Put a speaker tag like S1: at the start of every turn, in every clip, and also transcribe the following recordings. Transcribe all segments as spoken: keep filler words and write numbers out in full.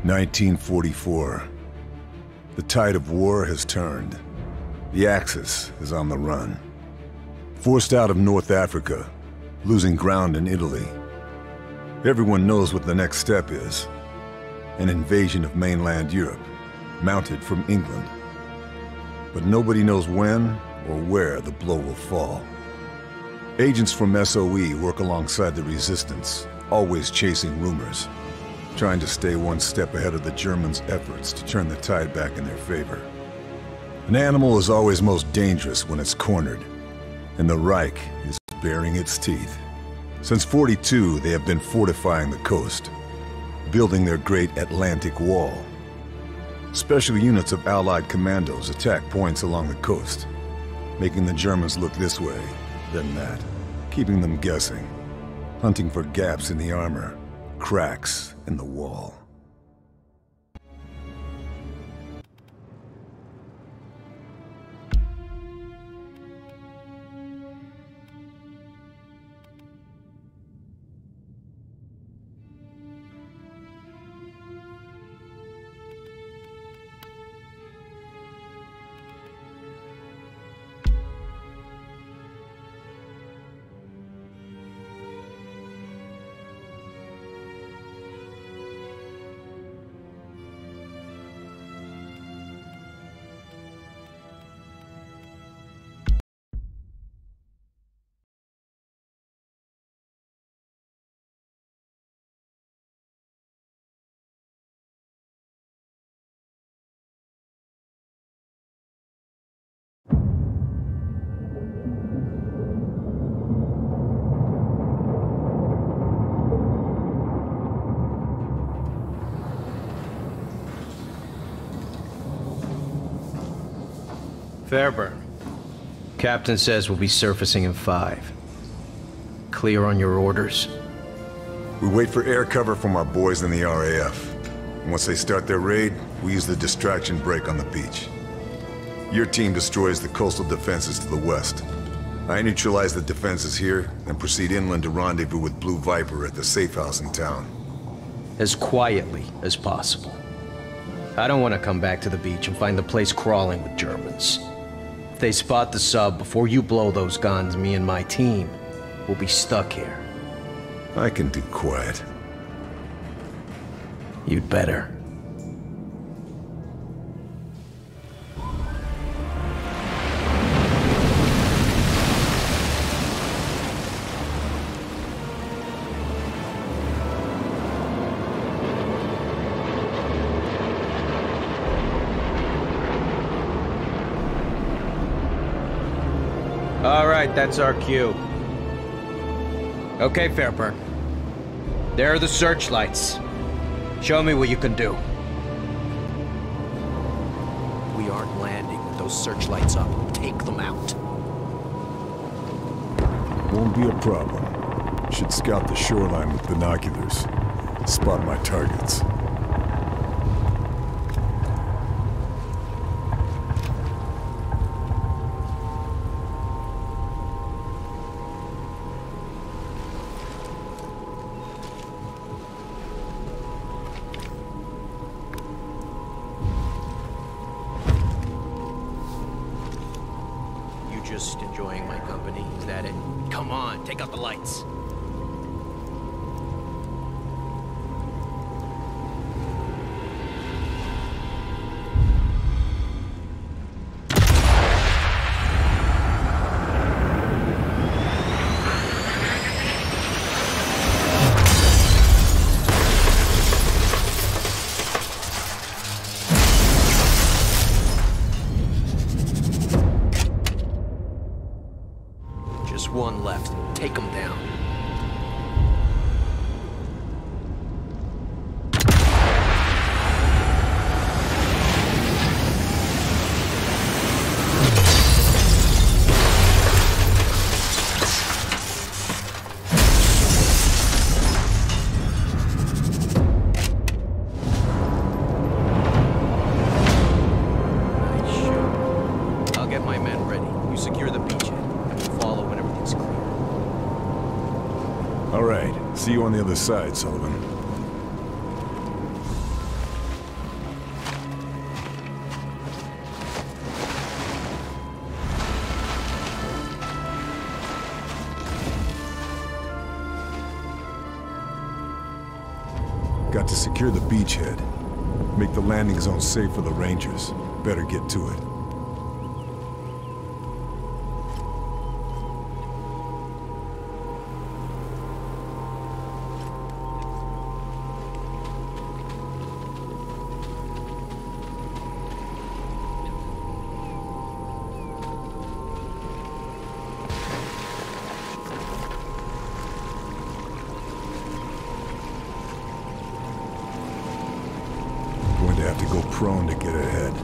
S1: nineteen forty-four. The tide of war has turned. The Axis is on the run. Forced out of North Africa, losing ground in Italy. Everyone knows what the next step is. An invasion of mainland Europe, mounted from England. But nobody knows when or where the blow will fall. Agents from S O E work alongside the resistance, always chasing rumors, trying to stay one step ahead of the Germans' efforts to turn the tide back in their favor. An animal is always most dangerous when it's cornered, and the Reich is baring its teeth. Since forty-two, they have been fortifying the coast, building their great Atlantic Wall. Special units of Allied commandos attack points along the coast, making the Germans look this way, then that, keeping them guessing, hunting for gaps in the armor, cracks in the wall.
S2: Fairburn. Captain says we'll be surfacing in five. Clear on your orders?
S1: We wait for air cover from our boys in the R A F. And once they start their raid, we use the distraction break on the beach. Your team destroys the coastal defenses to the west. I neutralize the defenses here, and proceed inland to rendezvous with Blue Viper at the safe house in town.
S2: As quietly as possible. I don't want to come back to the beach and find the place crawling with Germans. If they spot the sub before you blow those guns, me and my team will be stuck here.
S1: I can do quiet.
S2: You'd better. All right, that's our cue. Okay, Fairburn. There are the searchlights. Show me what you can do.
S3: We aren't landing with those searchlights up. Take them out.
S1: Won't be a problem. Should scout the shoreline with binoculars. Spot my targets.
S3: Just enjoying my company, is that it? Come on, take out the lights. One left. Take them down. Nice shot. I'll get my men ready. You secure the beachhead. Follow when everything's clear.
S1: All right. See you on the other side, Sullivan. Got to secure the beachhead. Make the landing zone safe for the Rangers. Better get to it. Going to have to go prone to get ahead.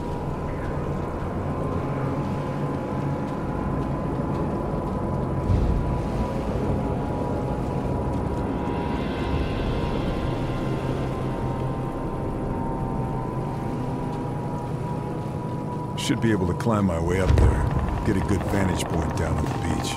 S1: Should be able to climb my way up there. Get a good vantage point down on the beach.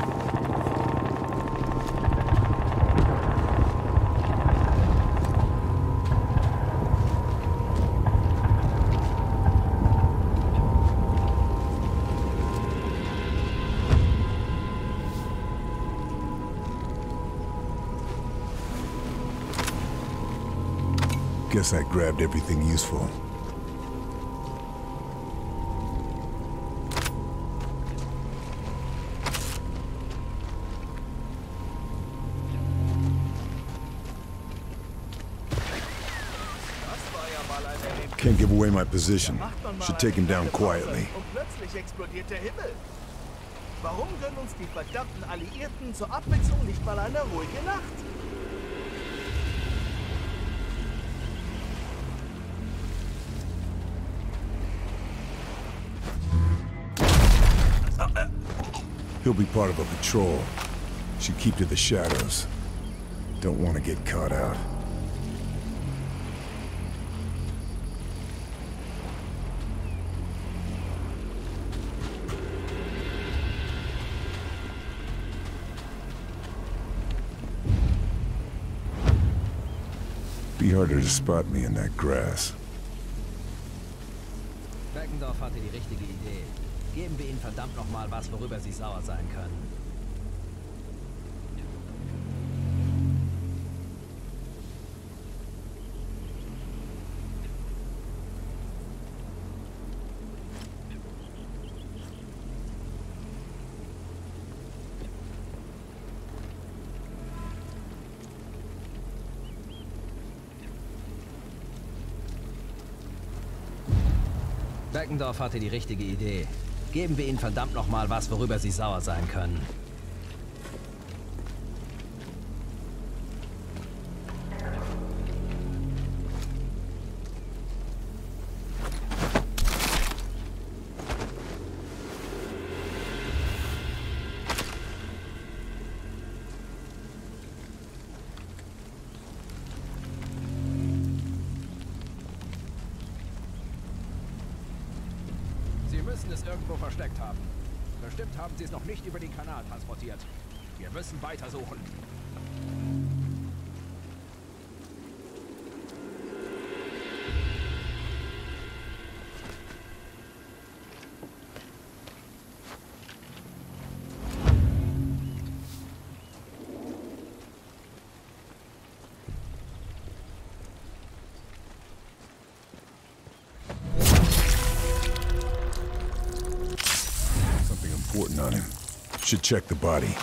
S1: Guess I grabbed everything useful. Can't give away my position. Should take him down quietly.
S4: Und plötzlich explodiert der Himmel. Warum gönnen uns die verdammten Alliierten zur Abwechslung nicht mal eine ruhige Nacht?
S1: He'll be part of a patrol. Should keep to the shadows. Don't want to get caught out. Be harder to spot me in that grass.
S5: Beckendorf hatte die richtige Idee. Geben wir ihnen verdammt nochmal was, worüber sie sauer sein können. Beckendorf hatte die richtige Idee. Geben wir ihnen verdammt nochmal was, worüber sie sauer sein können.
S6: Sie müssen es irgendwo versteckt haben. Bestimmt haben sie es noch nicht über den Kanal transportiert. Wir müssen weitersuchen.
S1: Important on him. Should check the body.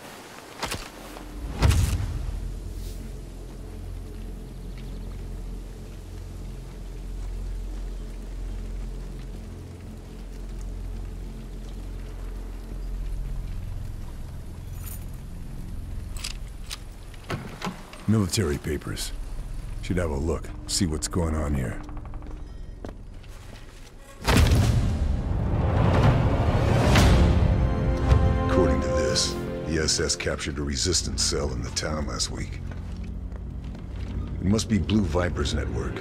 S1: Military papers. Should have a look, see what's going on here. According to this, the S S captured a resistance cell in the town last week. It must be Blue Viper's network.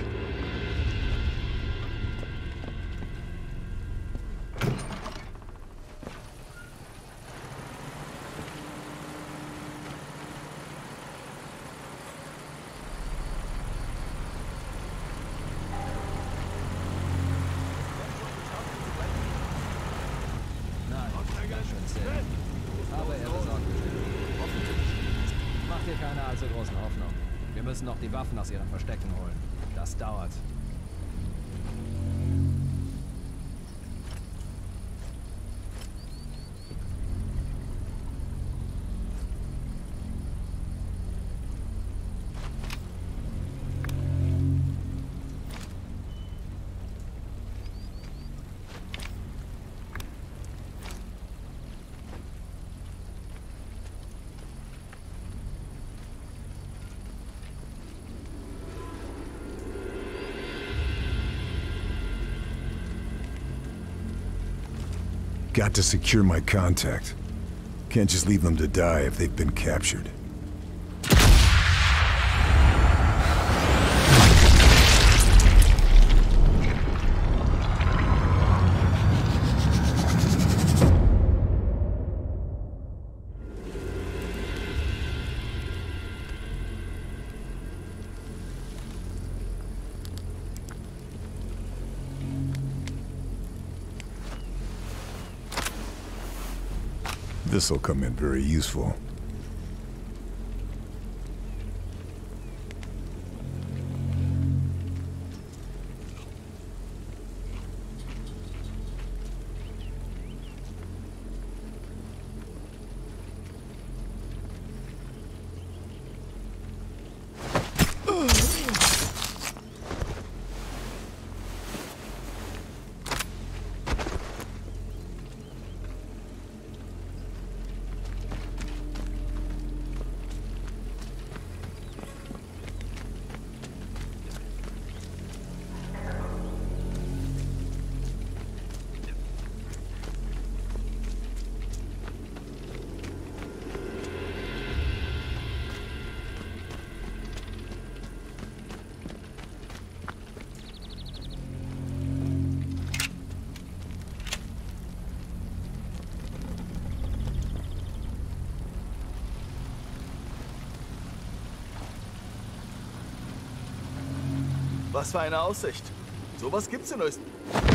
S5: Aber er besorgt bestimmt. Mach dir keine allzu großen Hoffnungen. Wir müssen noch die Waffen aus ihren Verstecken holen. Das dauert.
S1: Got to secure my contact. Can't just leave them to die if they've been captured. This'll come in very useful.
S4: Was für eine Aussicht. Sowas gibt's in Österreich.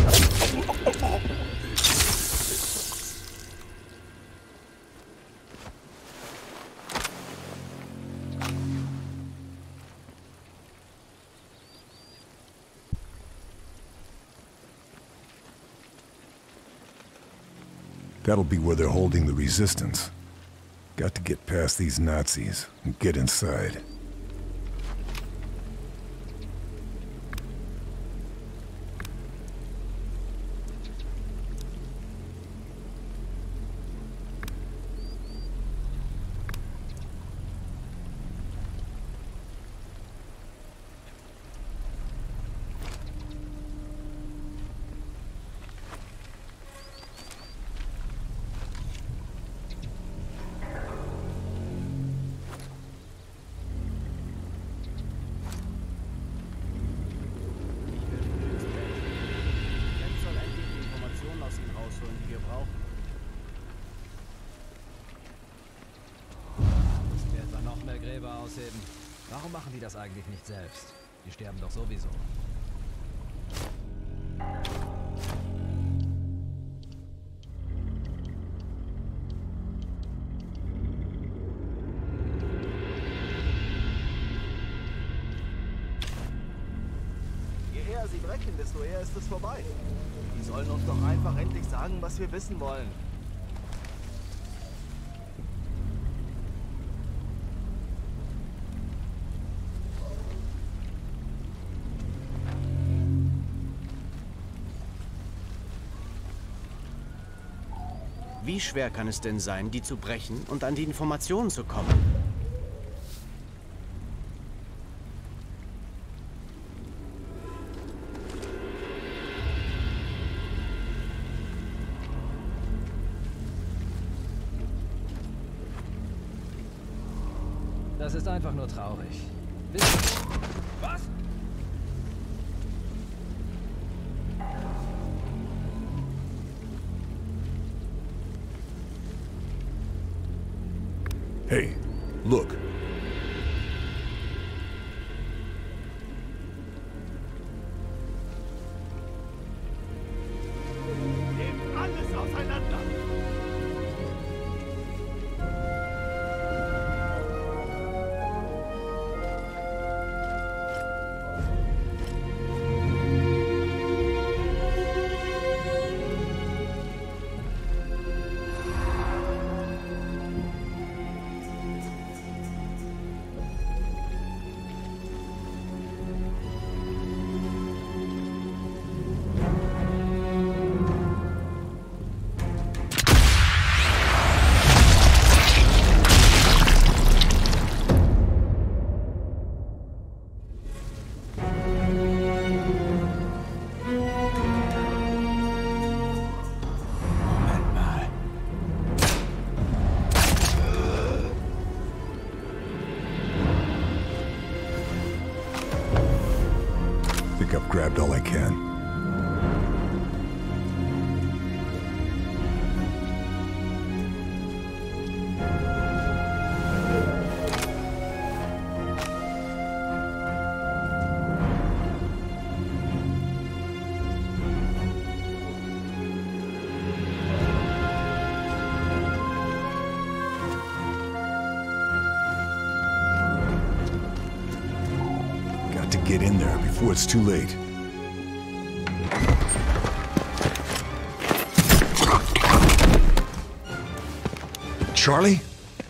S1: That'll be where they're holding the resistance. Got to get past these Nazis and get inside.
S5: Ausheben. Warum machen die das eigentlich nicht selbst? Die sterben doch sowieso.
S4: Je eher sie brechen, desto eher ist es vorbei. Die sollen uns doch einfach endlich sagen, was wir wissen wollen.
S7: Wie schwer kann es denn sein, die zu brechen und an die Informationen zu kommen?
S5: Das ist einfach nur traurig. Wisst ihr- Was?
S1: Hey, look.
S4: Nehmt alles auseinander!
S1: think I've grabbed all I can. To get in there before it's too late. Charlie?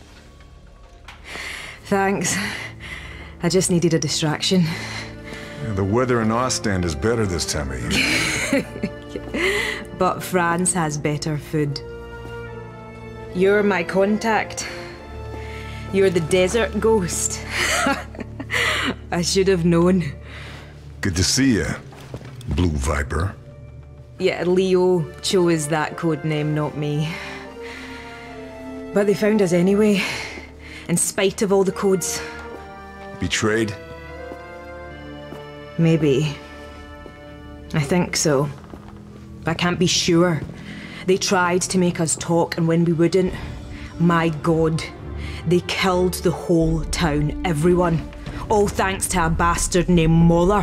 S8: Thanks. I just needed a distraction.
S1: Yeah, the weather in Ostend is better this time of year.
S8: But France has better food. You're my contact. You're the desert ghost. I should have known.
S1: Good to see you, Blue Viper.
S8: Yeah, Leo chose that code name, not me. But they found us anyway, in spite of all the codes.
S1: Betrayed?
S8: Maybe. I think so. I can't be sure. They tried to make us talk, and when we wouldn't, my God, they killed the whole town, everyone. All thanks to a bastard named Moller.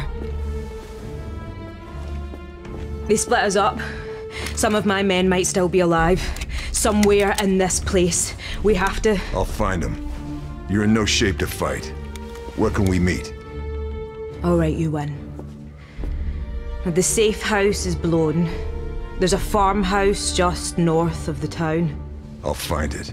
S8: They split us up. Some of my men might still be alive. Somewhere in this place. We have to...
S1: I'll find them. You're in no shape to fight. Where can we meet?
S8: All right, you win. The safe house is blown. There's a farmhouse just north of the town.
S1: I'll find it.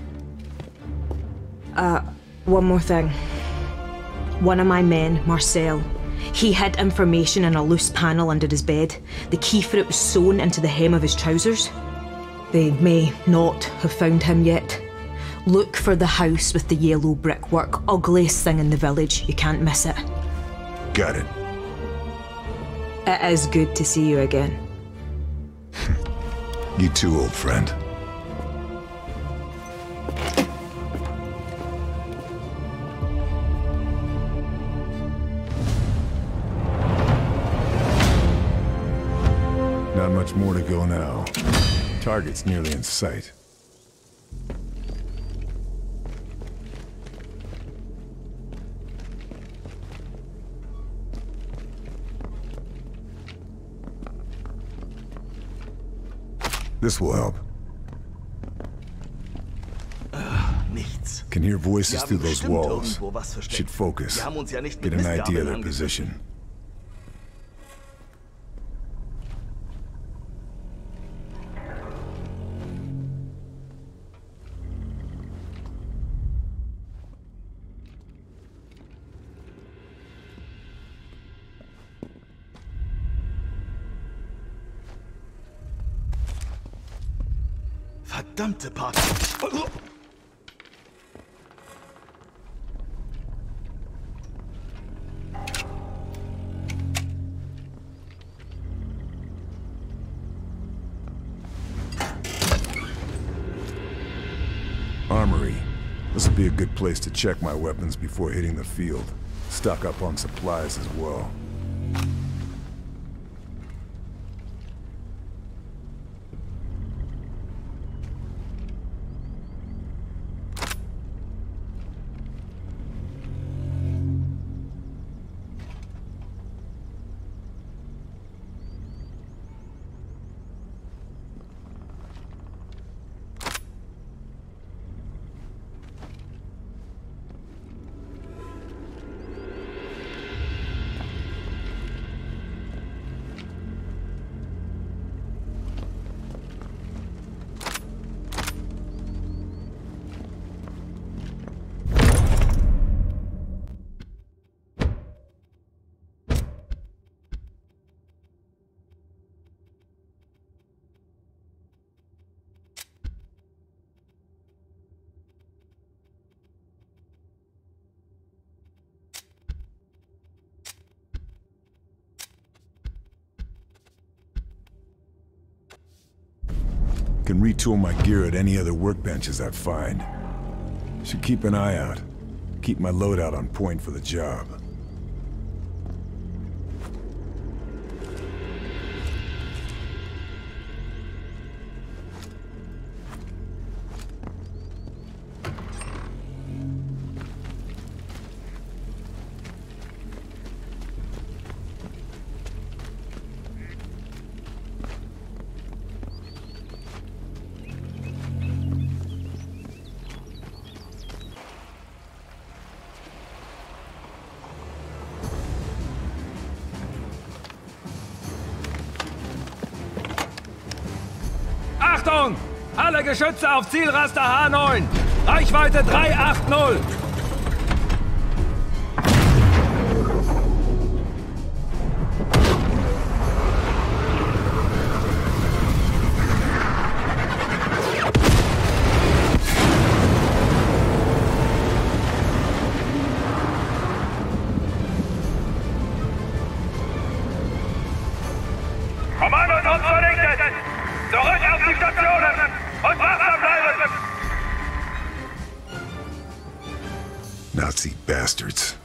S8: Uh, one more thing. One of my men, Marcel, he hid information in a loose panel under his bed. The key for it was sewn into the hem of his trousers. They may not have found him yet. Look for the house with the yellow brickwork. Ugliest thing in the village. You can't miss it.
S1: Got it.
S8: It is good to see you again.
S1: You too, old friend. Not much more to go now. Target's nearly in sight. This will help.
S4: Nichts.
S1: Can hear voices
S4: Wir
S1: through
S4: haben
S1: those
S4: bestimmt
S1: walls.
S4: irgendwo was versteckt.
S1: Should focus.
S4: Wir haben uns ja nicht
S1: Get
S4: mit
S1: an idea of
S4: Mistgabeln
S1: their
S4: angegriffen.
S1: position.
S4: Verdammte Party.
S1: Armory. This will be a good place to check my weapons before hitting the field. Stock up on supplies as well. Can retool my gear at any other workbenches I find. Should keep an eye out. Keep my loadout on point for the job.
S6: Achtung! Alle Geschütze auf Zielraster H neun! Reichweite drei acht null!
S9: Kommandotrupps vernichtet! Zurück auf die Stationen! Und wachsam bleiben!
S1: Nazi bastards.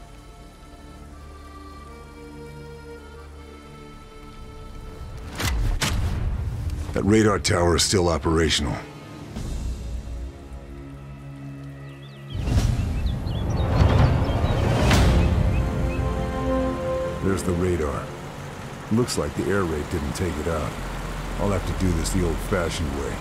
S1: That radar tower is still operational. There's the radar. Looks like the air raid didn't take it out. I'll have to do this the old-fashioned way.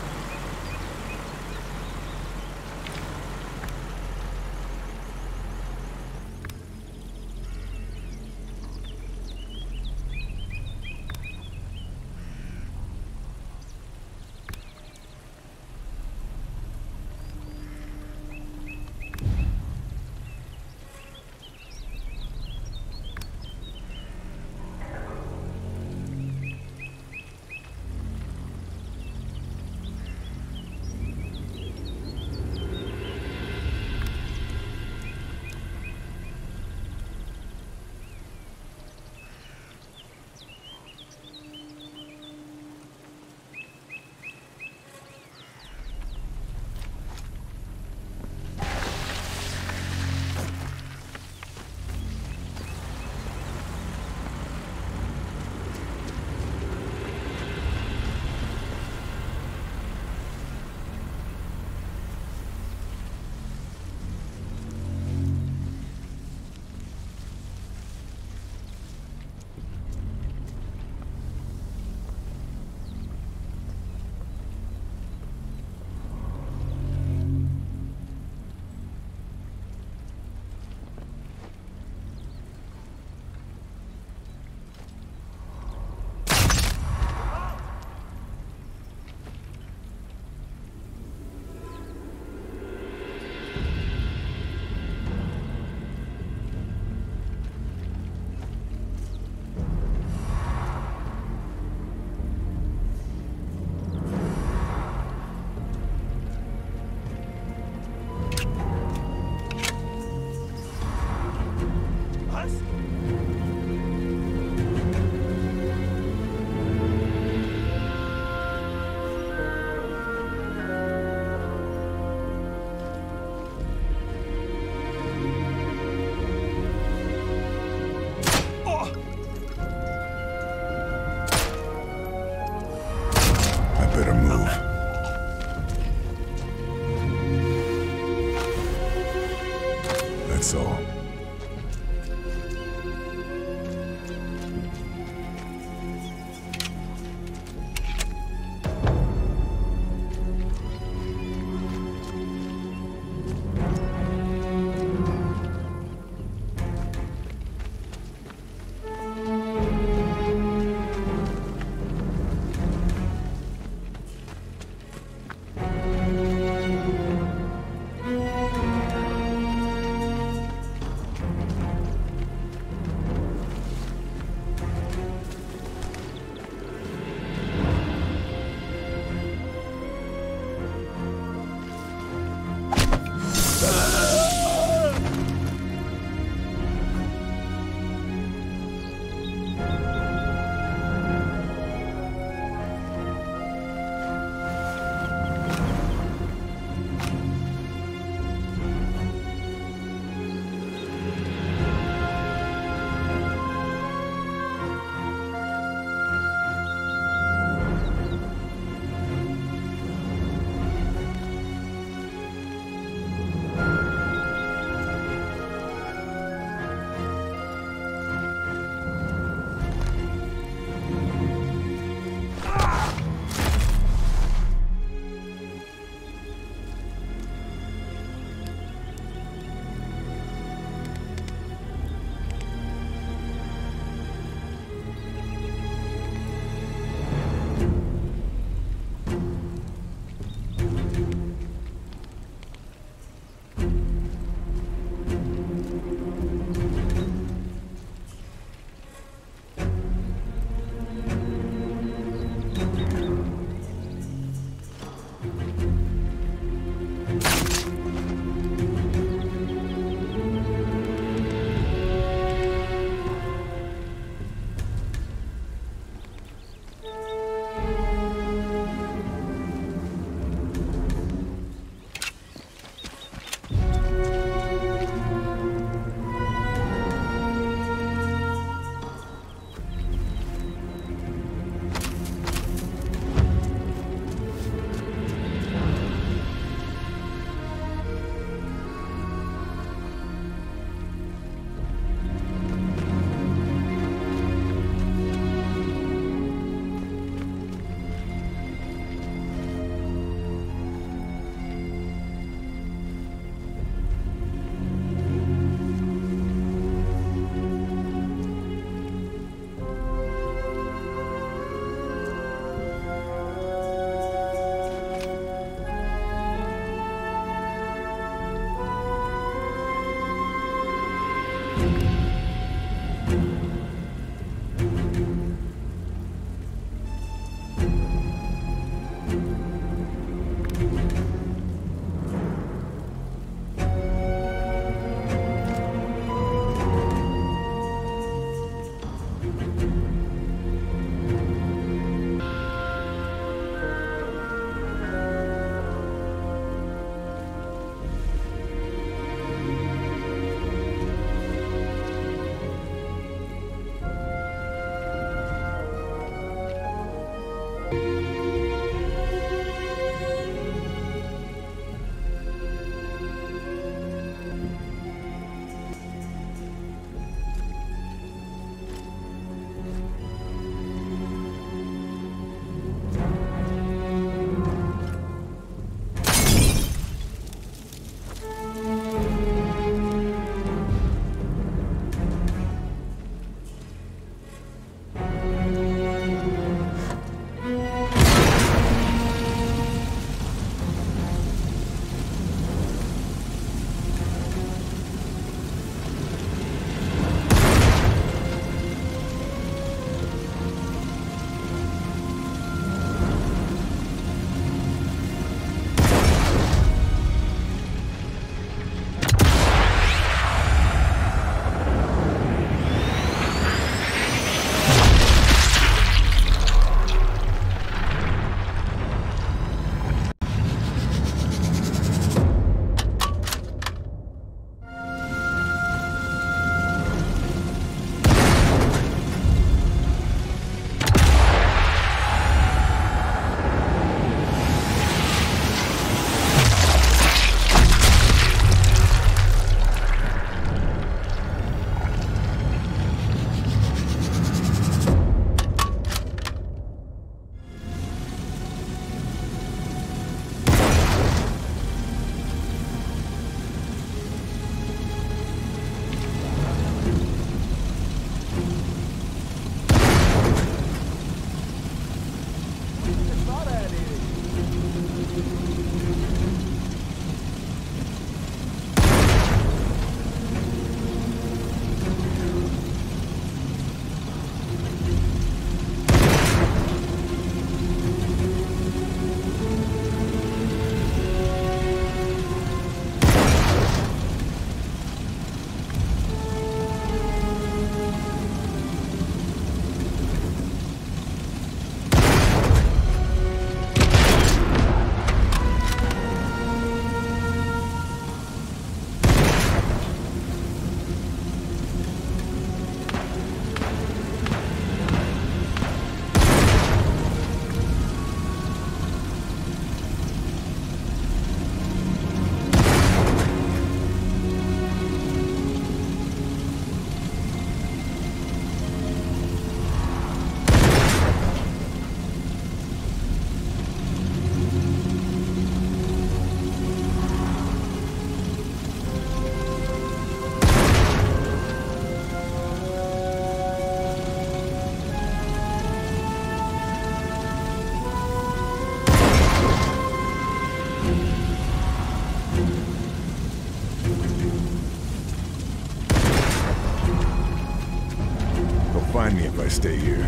S1: if I stay here.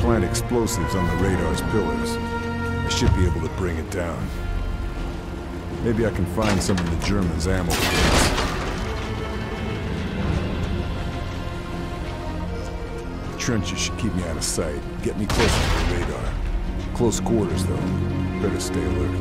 S1: plant explosives on the radar's pillars. I should be able to bring it down. Maybe I can find some of the Germans' ammo crates. Trenches should keep me out of sight. Get me closer to the radar. Close quarters, though. Better stay alert.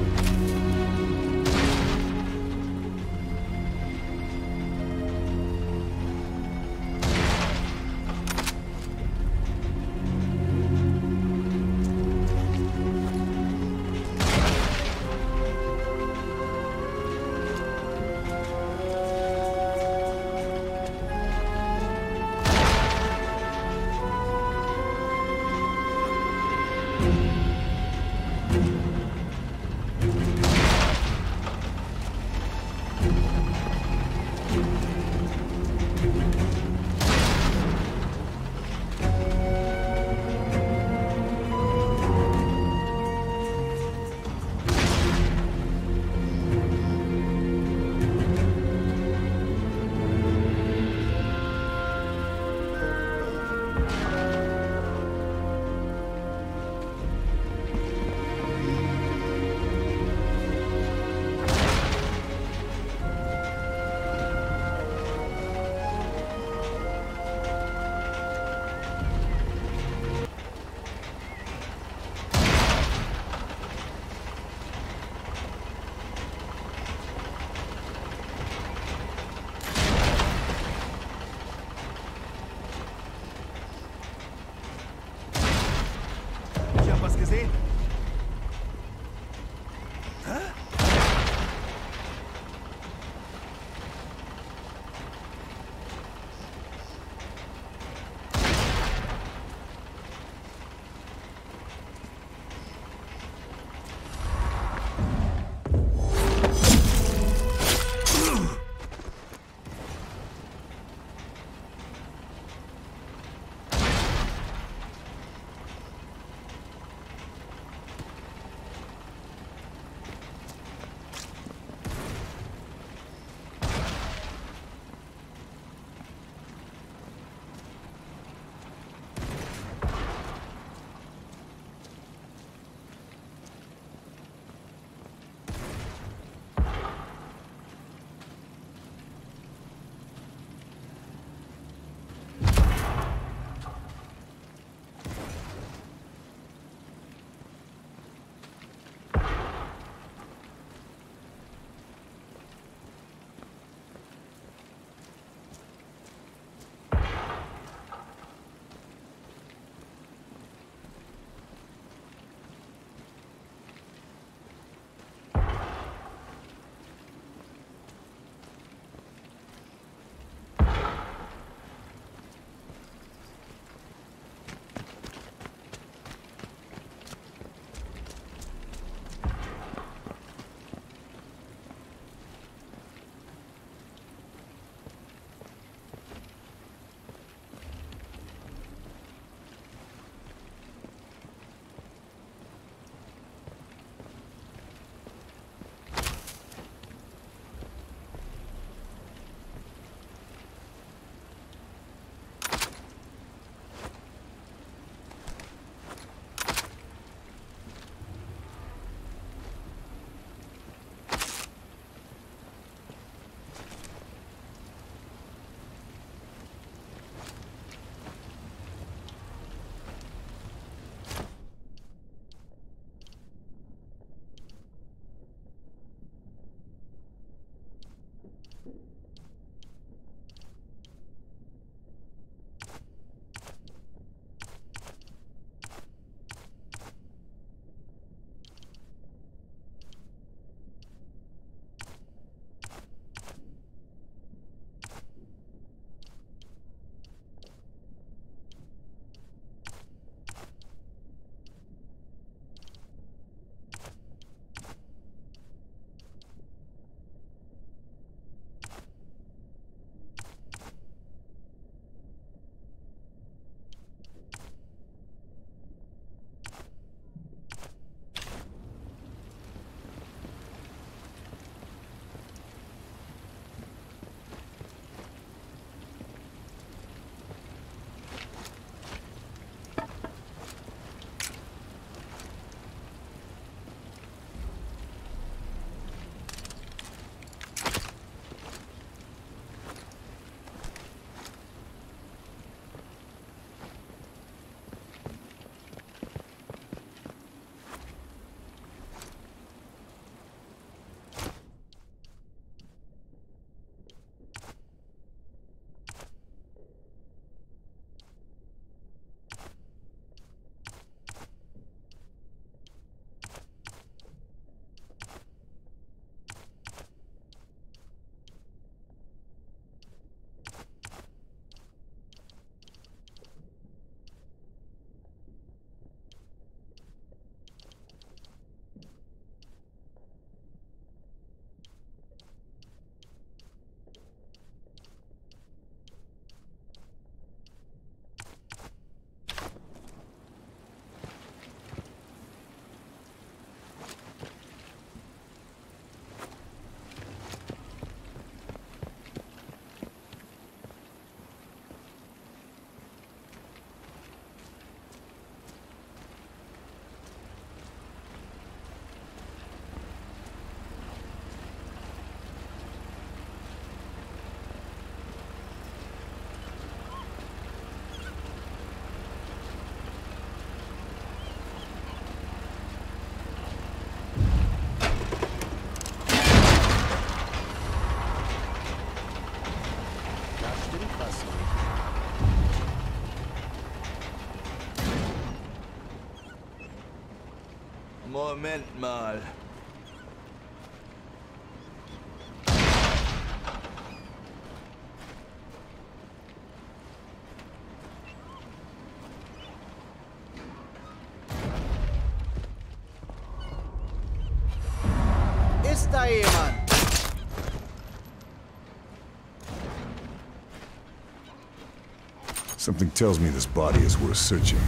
S4: Moment mal.
S7: Ist da jemand?
S1: Something tells me this body is worth searching.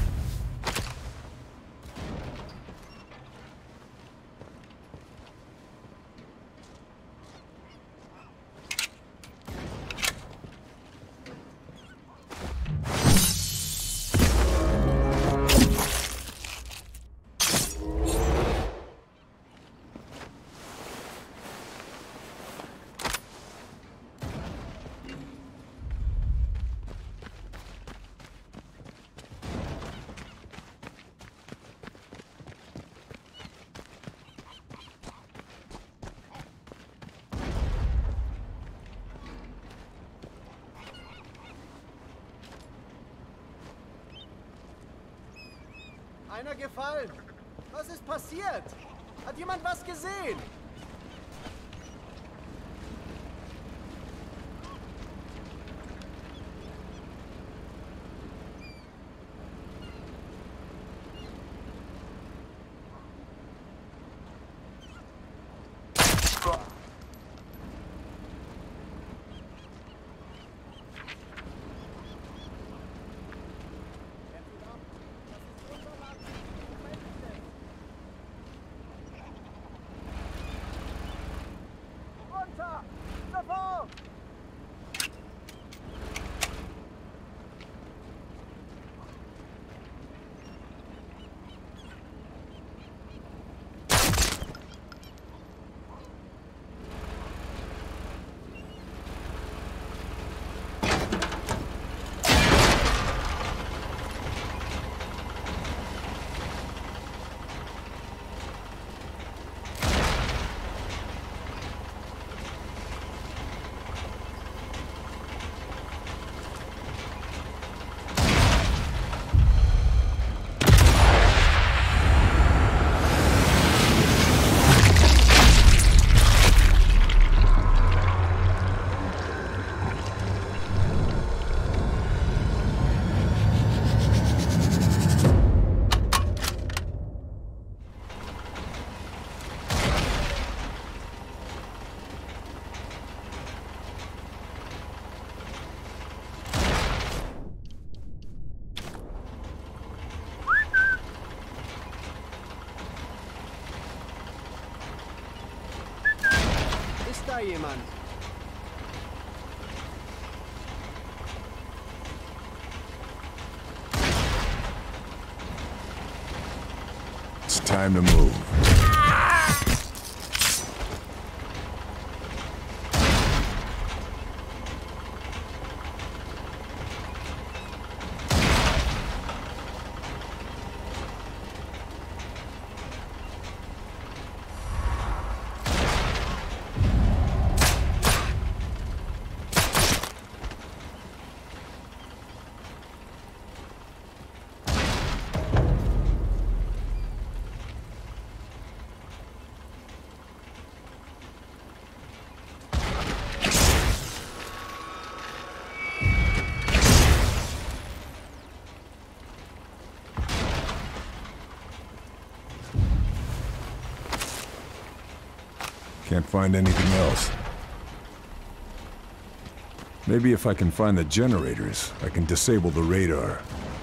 S7: Einer gefallen. Was ist passiert? Hat jemand was gesehen? Da jemand.
S1: It's time to move. Can't find anything else. Maybe if I can find the generators, I can disable the radar.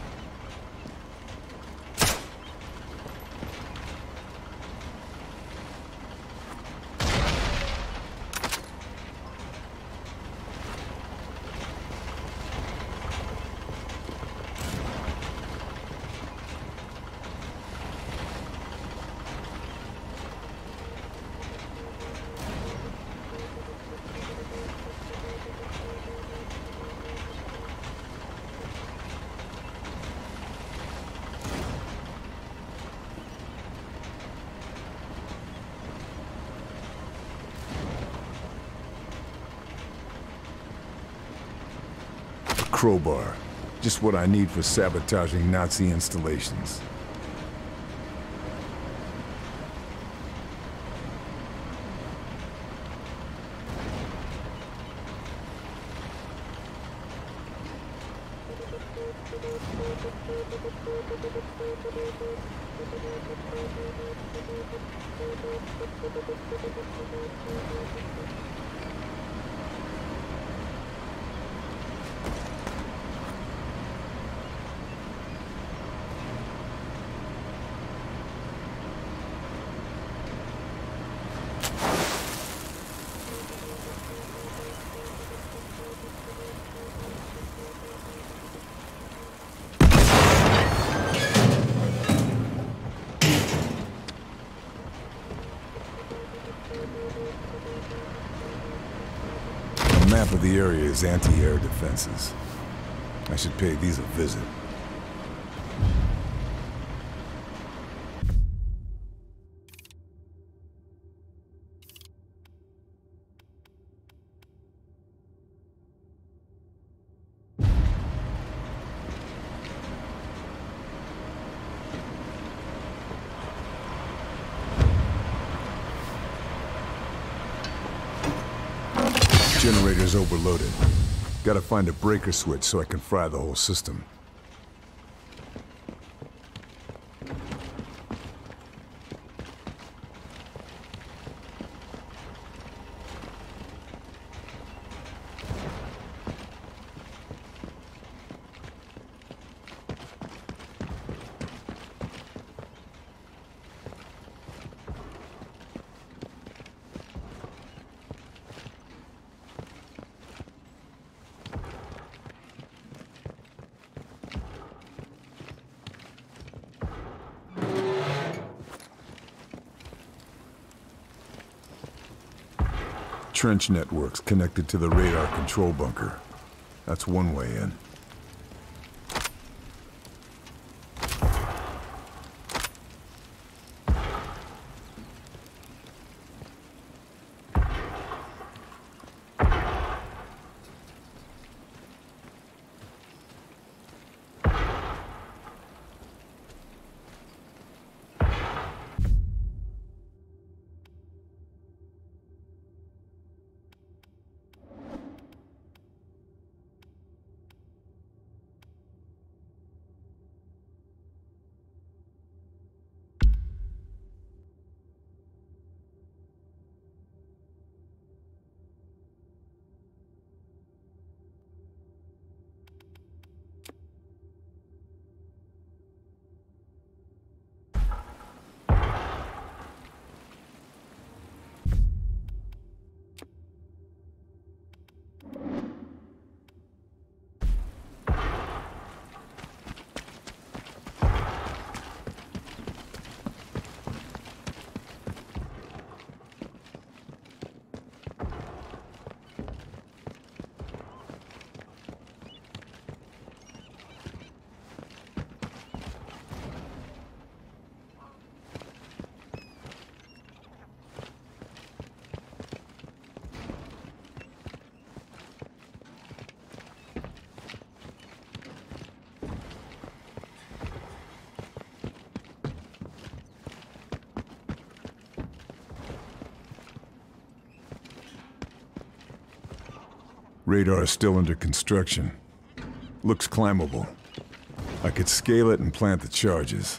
S1: Crowbar. Just what I need for sabotaging Nazi installations. A map of the area is anti-air defenses. I should pay these a visit. Generator's overloaded. Gotta find a breaker switch so I can fry the whole system. Trench networks connected to the radar control bunker. That's one way in. Radar is still under construction. Looks climbable. I could scale it and plant the charges.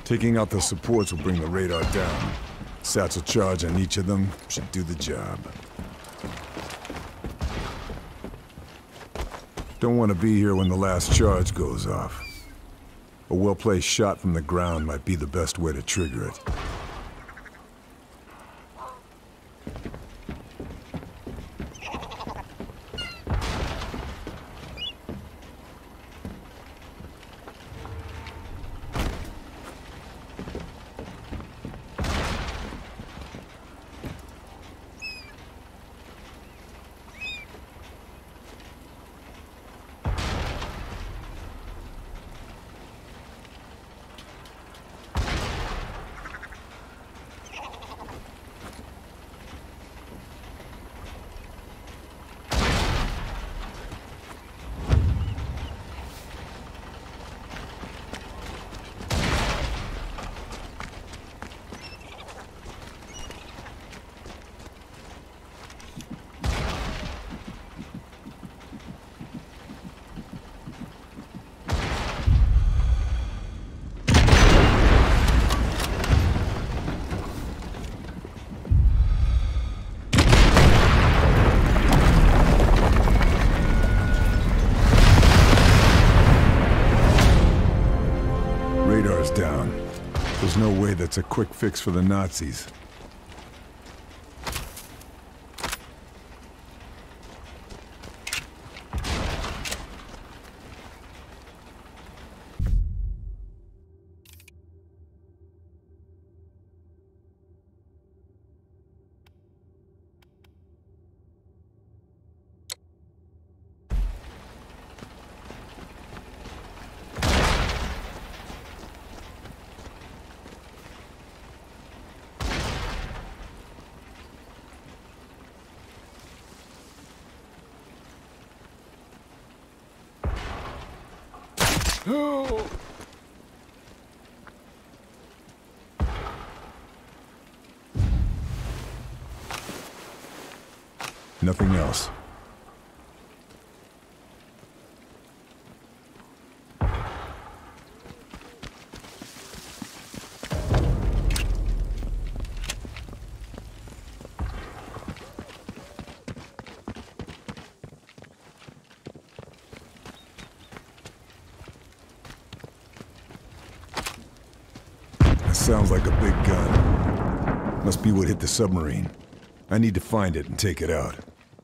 S1: Taking out the supports will bring the radar down. Satchel charge on each of them should do the job. Don't want to be here when the last charge goes off. A well-placed shot from the ground might be the best way to trigger it. Radar's down. There's no way that's a quick fix for the Nazis. Nothing else. That sounds like a big gun. Must be what hit the submarine. I need to find it and take it out.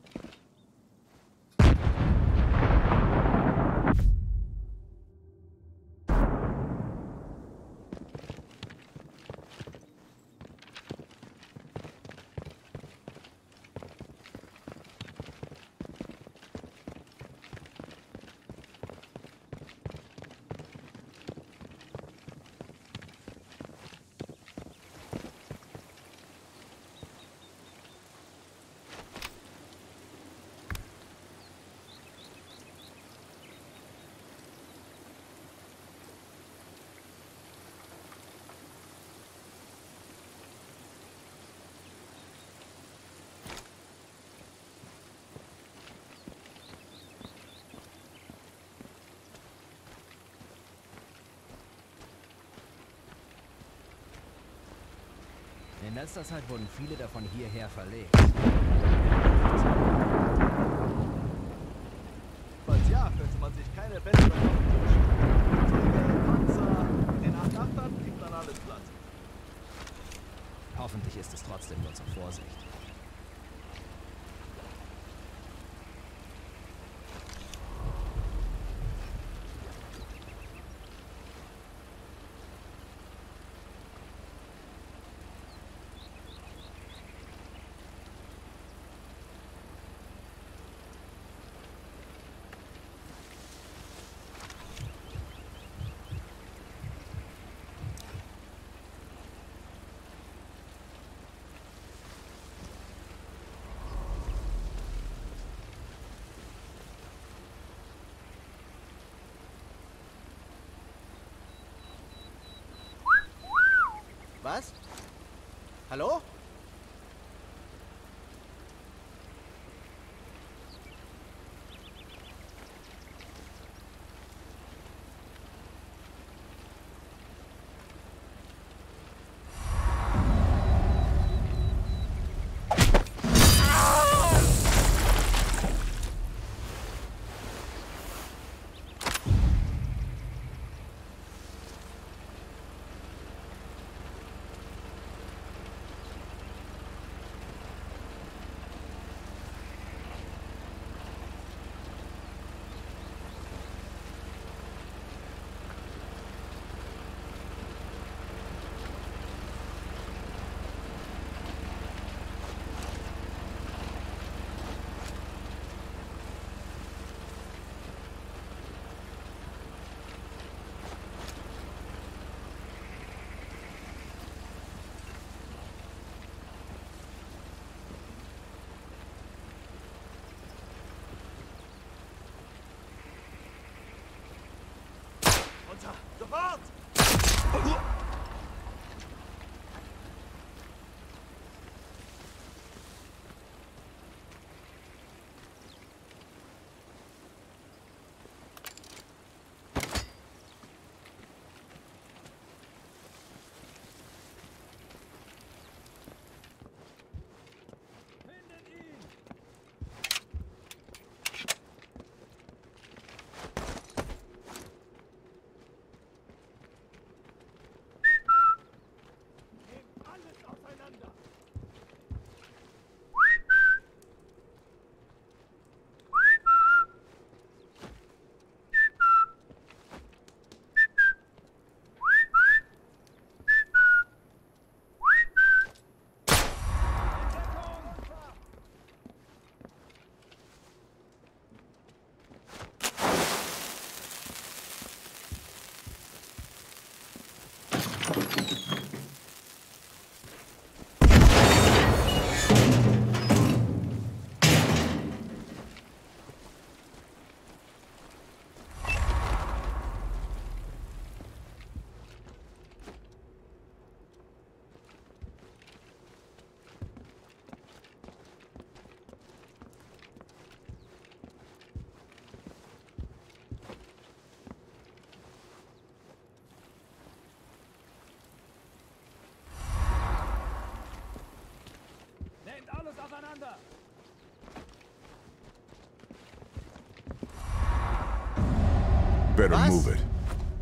S5: In letzter Zeit wurden viele davon hierher verlegt.
S4: Falls ja, könnte man sich keine bessere Panzer, den acht-achtern gibt dann alles platt.
S5: Hoffentlich ist es trotzdem nur zur Vorsicht.
S7: Was? Hallo?
S4: runter! Sofort!
S1: Better
S7: Was?
S1: move it.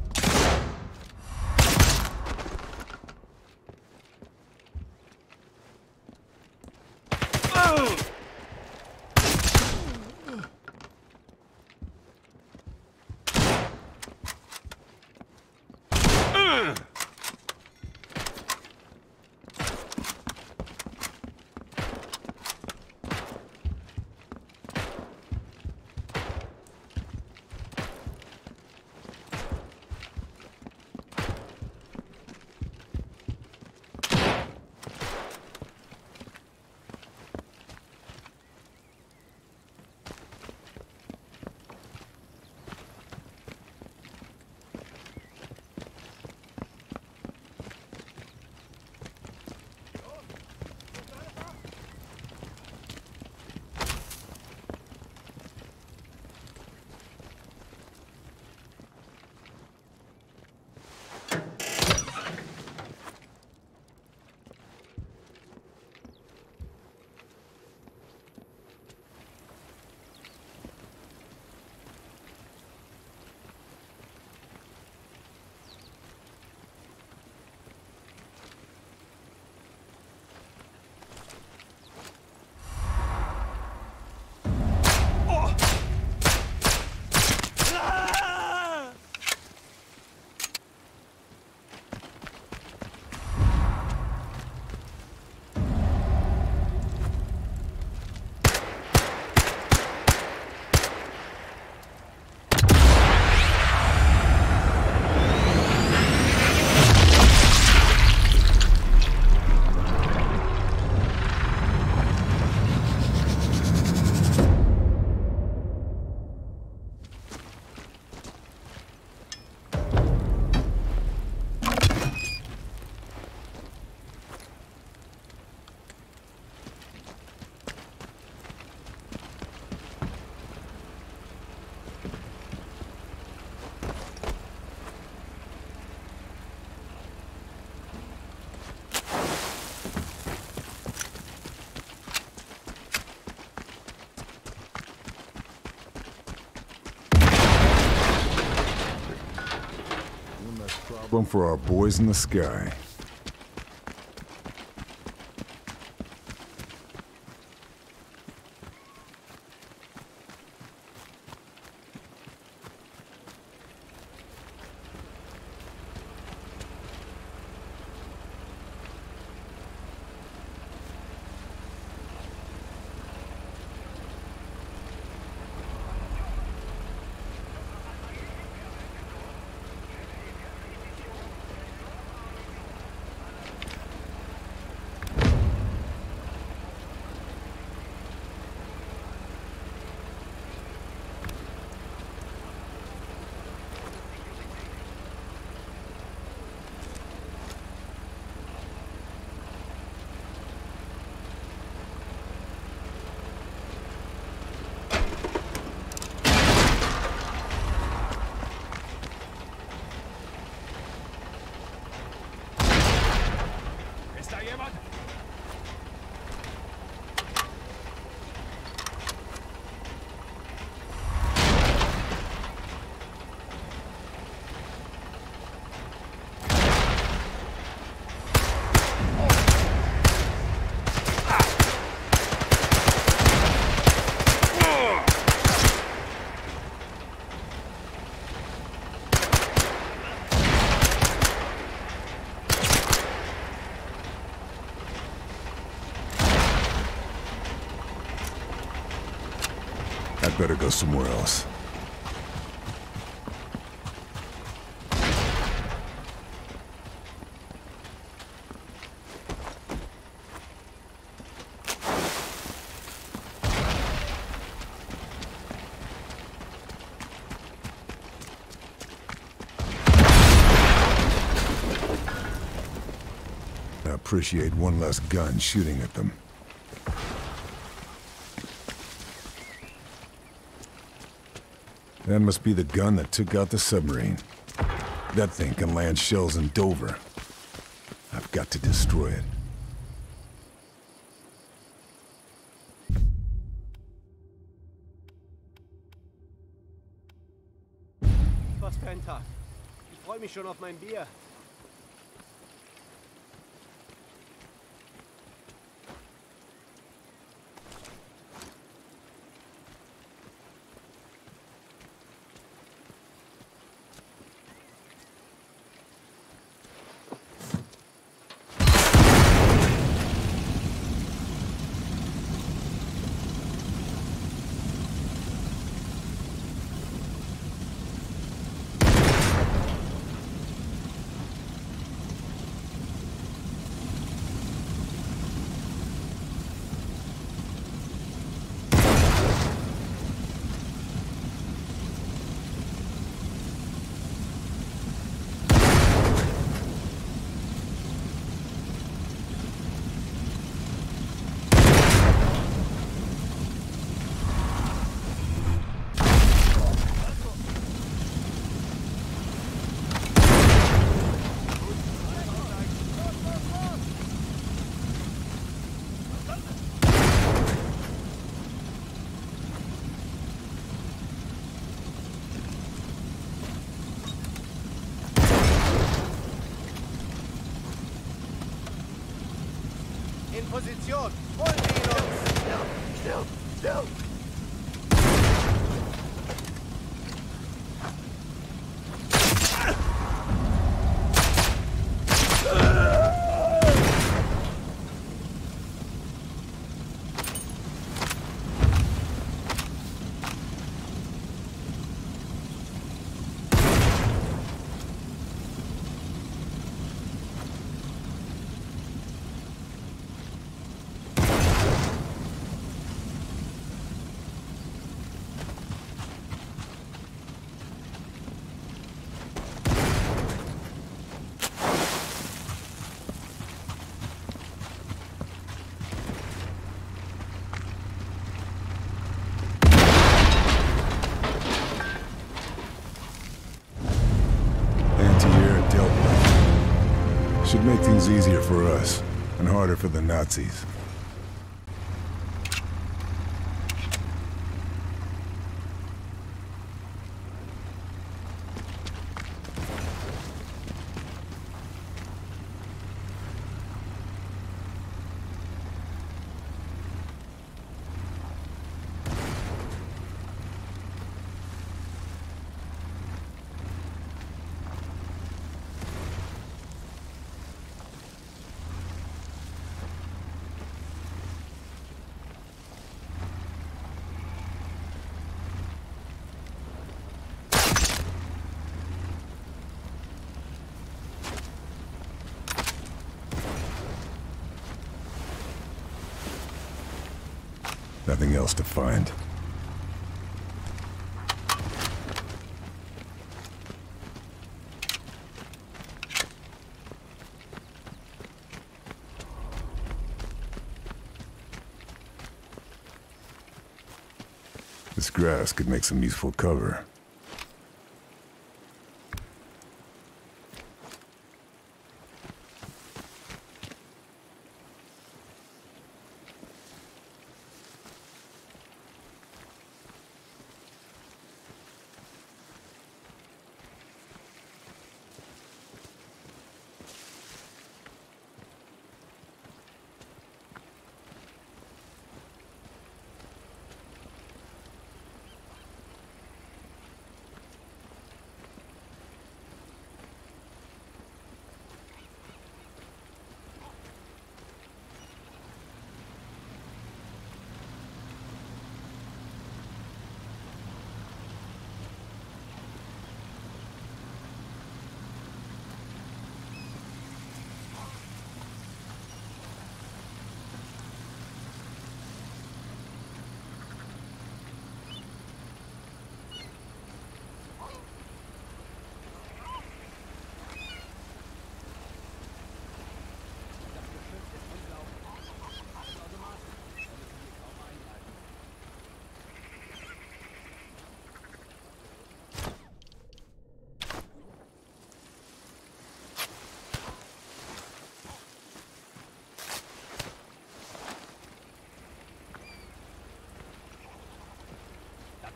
S1: One for our boys in the sky. better go somewhere else. I appreciate one less gun shooting at them. That must be the gun that took out the submarine. That thing can land shells in Dover. I've got to destroy it.
S7: Was für ein Tag. Ich freue mich schon auf mein Bier. In Position! Holen wir ihn uns! Still! Still! Still!
S1: Should make things easier for us, and harder for the Nazis. Nothing else to find. This grass could make some useful cover.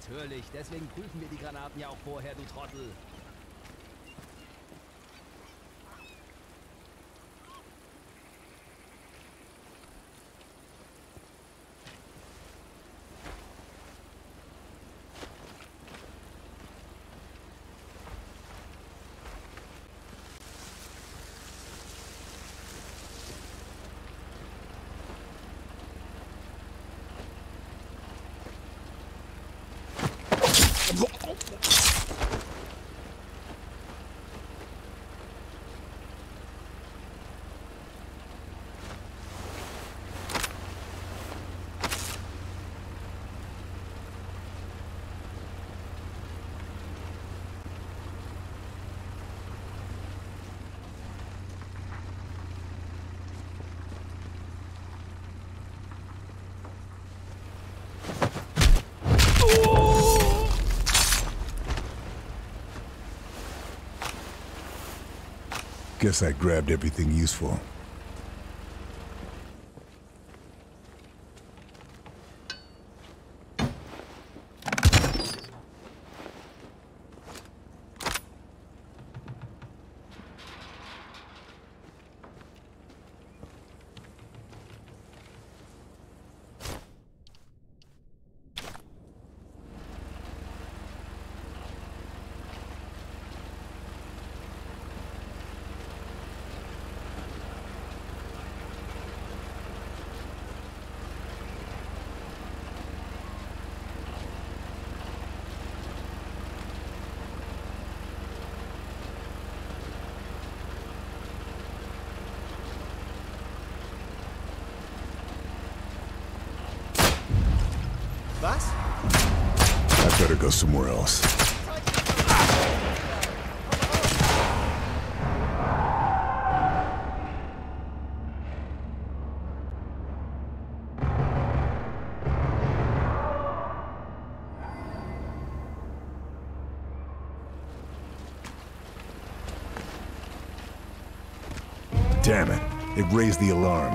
S5: Natürlich, deswegen prüfen wir die Granaten ja auch vorher, du Trottel.
S1: Guess I grabbed everything useful.
S4: Was?
S1: I better go somewhere else. Damn it. It raised the alarm.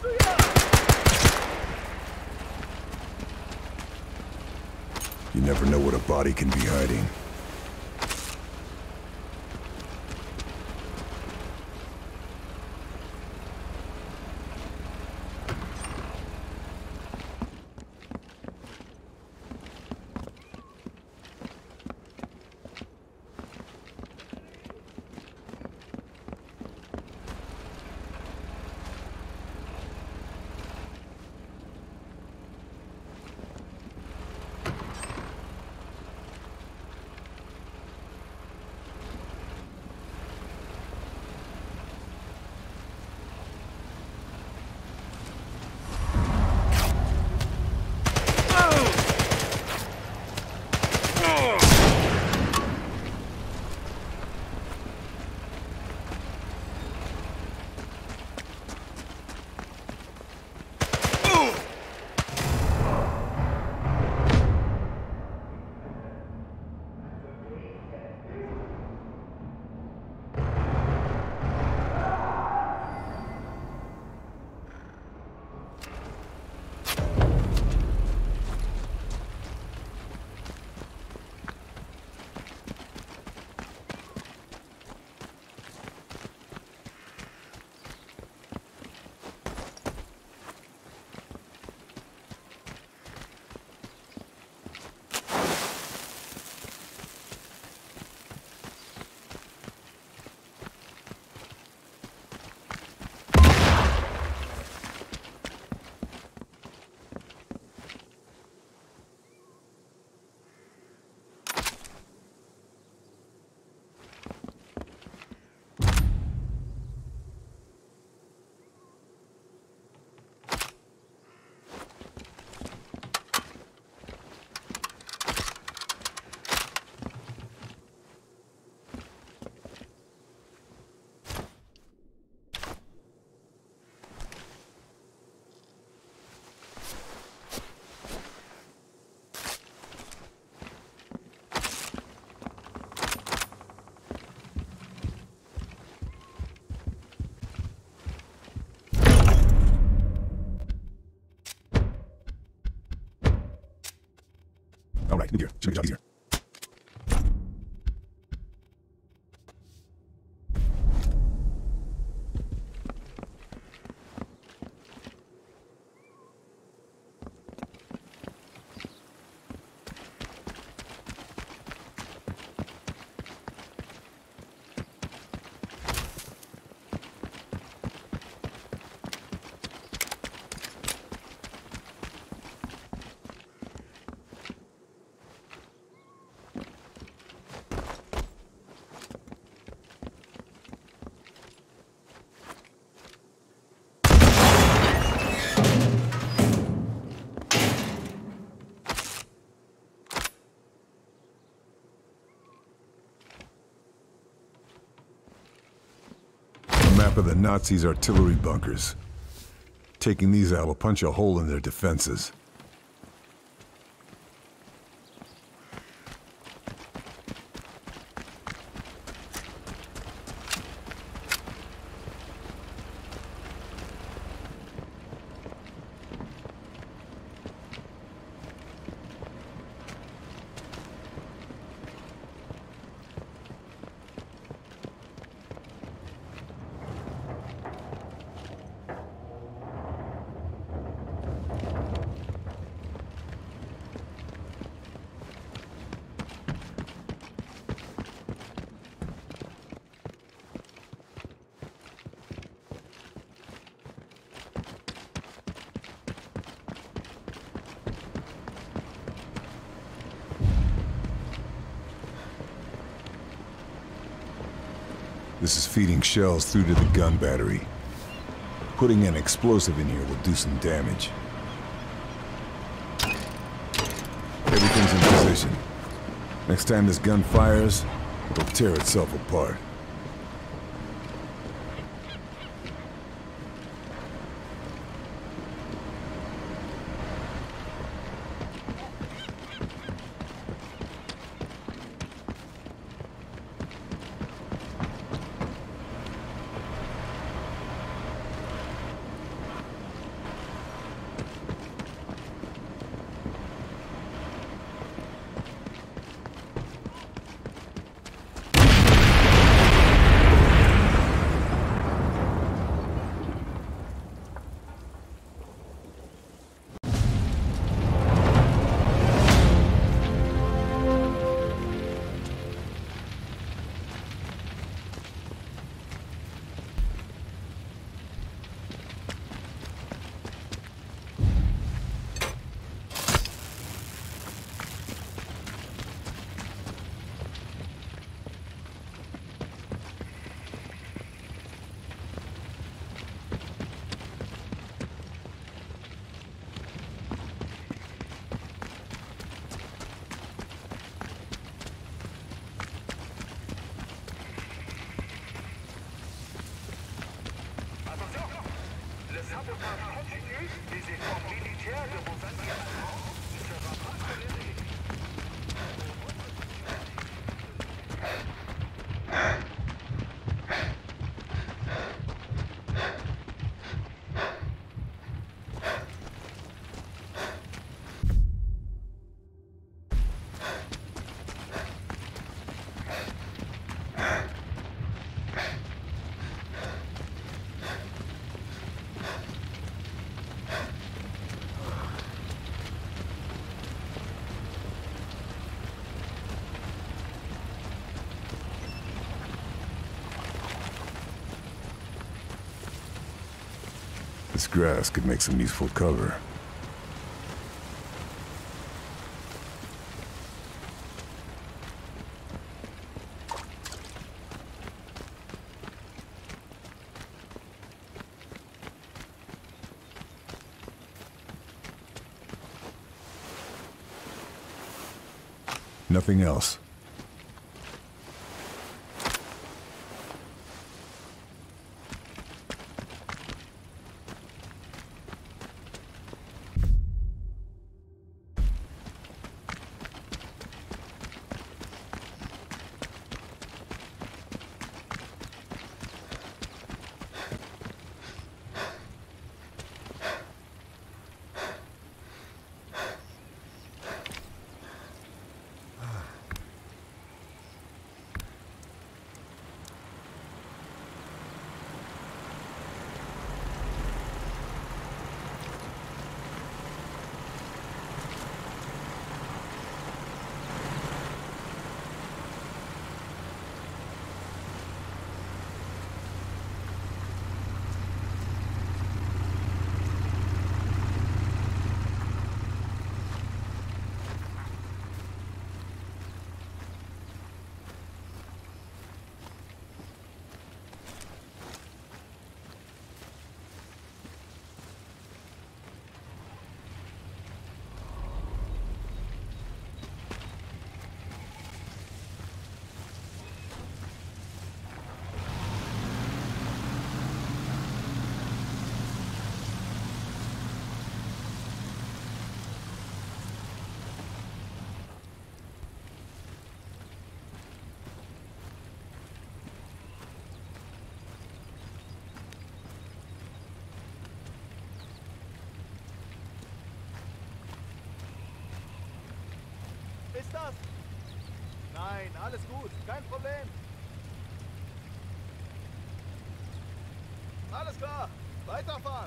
S1: You never know what a body can be hiding. All right, new gear. Should make your job easier. Map of the Nazis' artillery bunkers. Taking these out will punch a hole in their defenses. This is feeding shells through to the gun battery. Putting an explosive in here will do some damage. Everything's in position. Next time this gun fires, it'll tear itself apart.
S9: Sabotage continue des efforts militaires de vos alliés allemands ne sera pas toléré.
S1: This grass could make some useful cover. Nothing else.
S4: Ist das? Nein, alles gut, kein Problem. Alles klar, weiterfahren.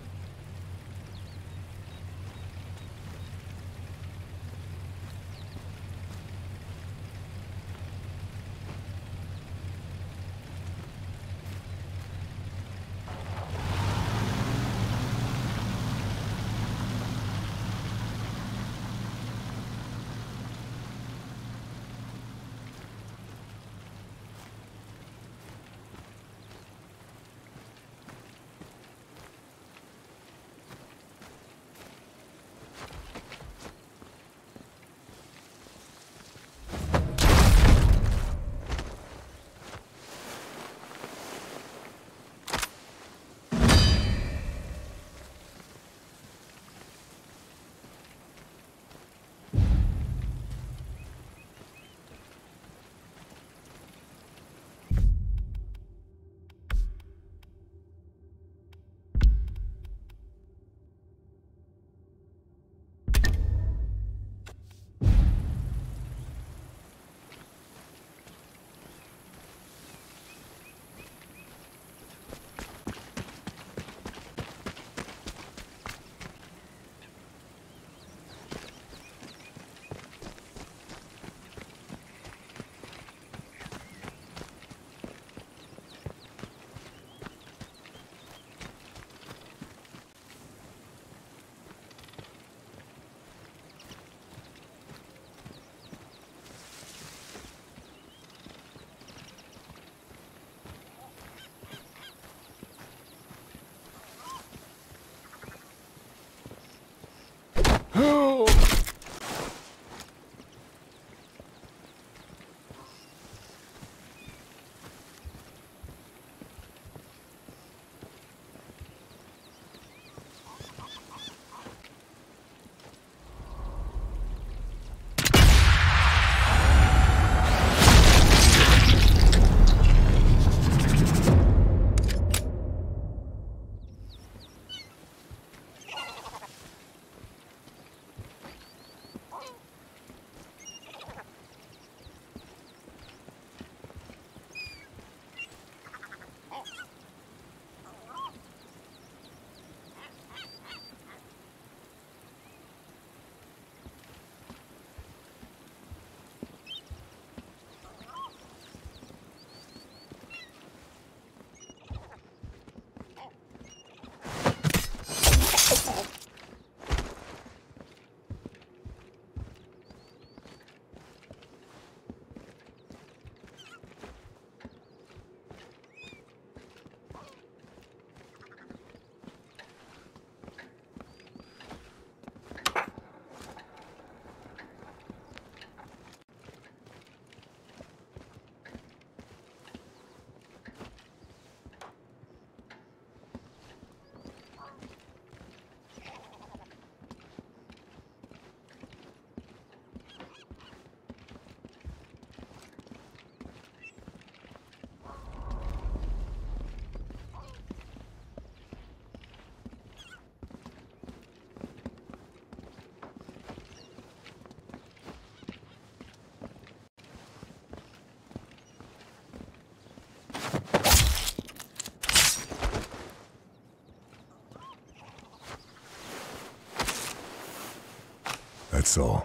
S1: that's all.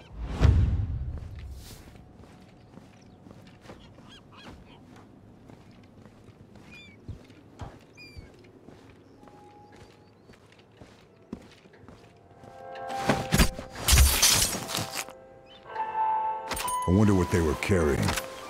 S1: I wonder what they were carrying.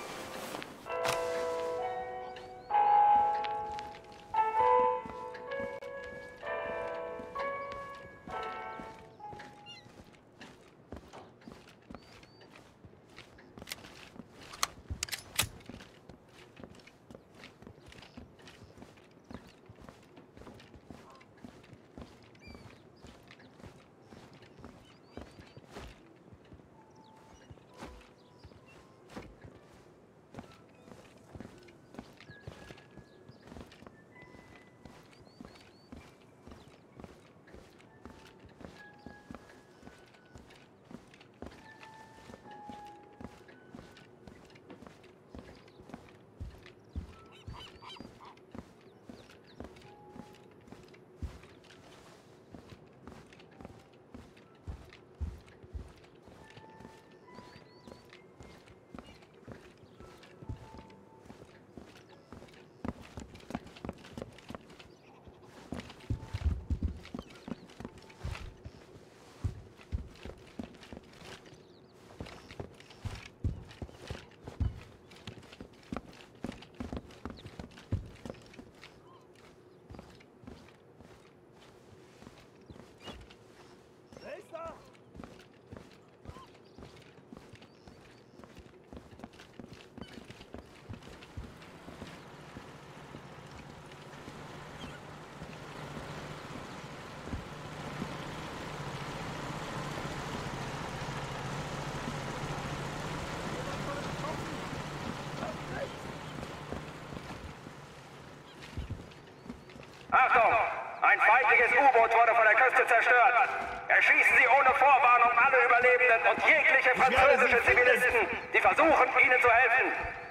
S9: Achtung! Ein feindliches U-Boot wurde von der Küste zerstört. Erschießen Sie ohne Vorwarnung alle Überlebenden und jegliche französische Zivilisten, die versuchen, Ihnen zu helfen.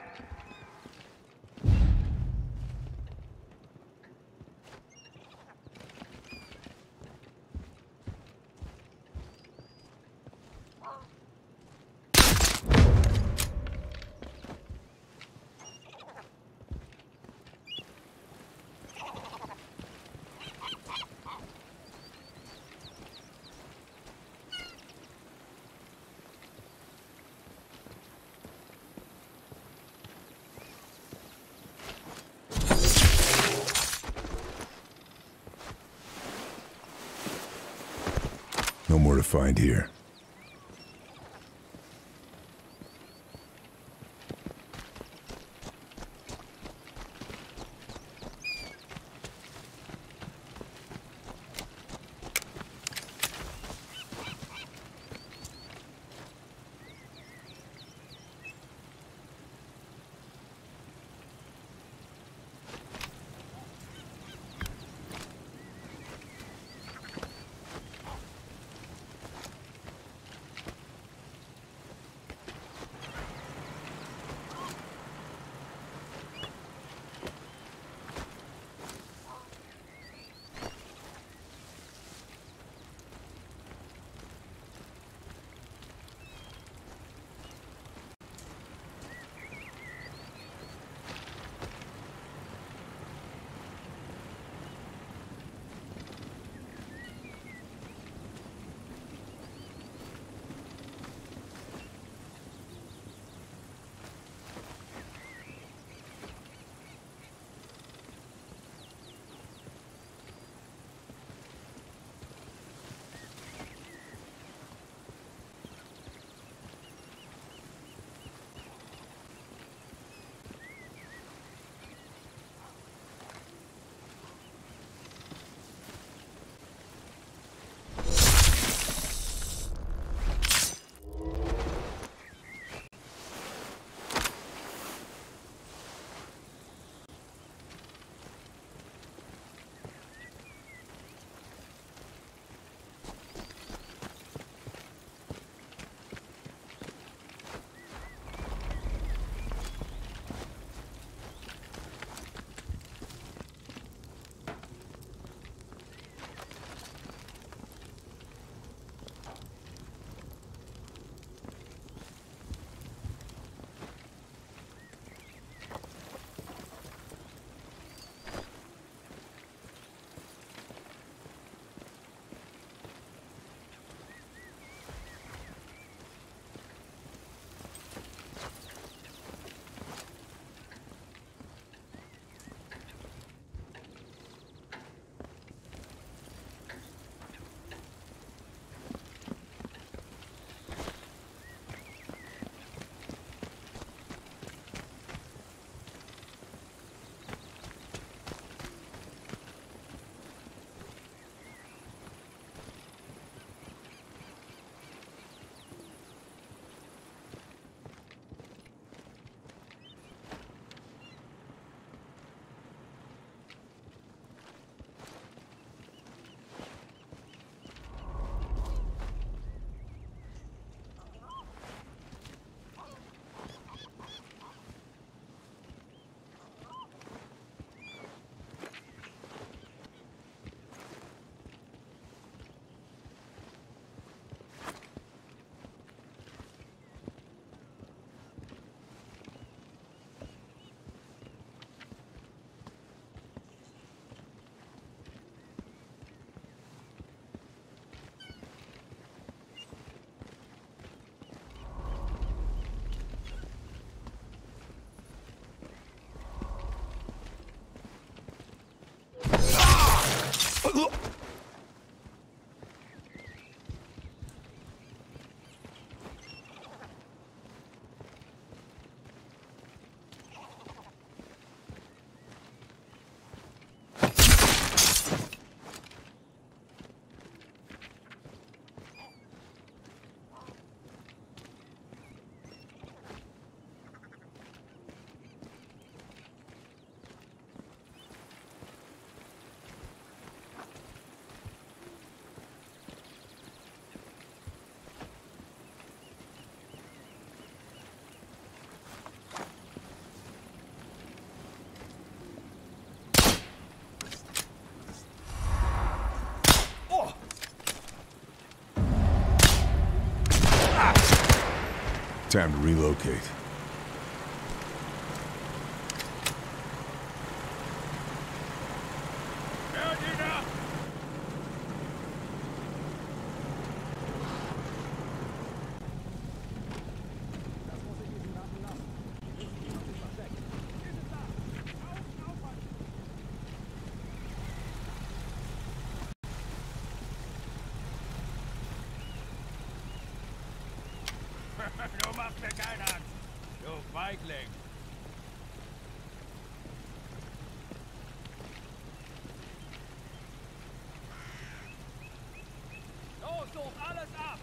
S1: No more to find here. Time to relocate.
S6: Du machst mir keine Angst, du Feigling. Los, such alles ab!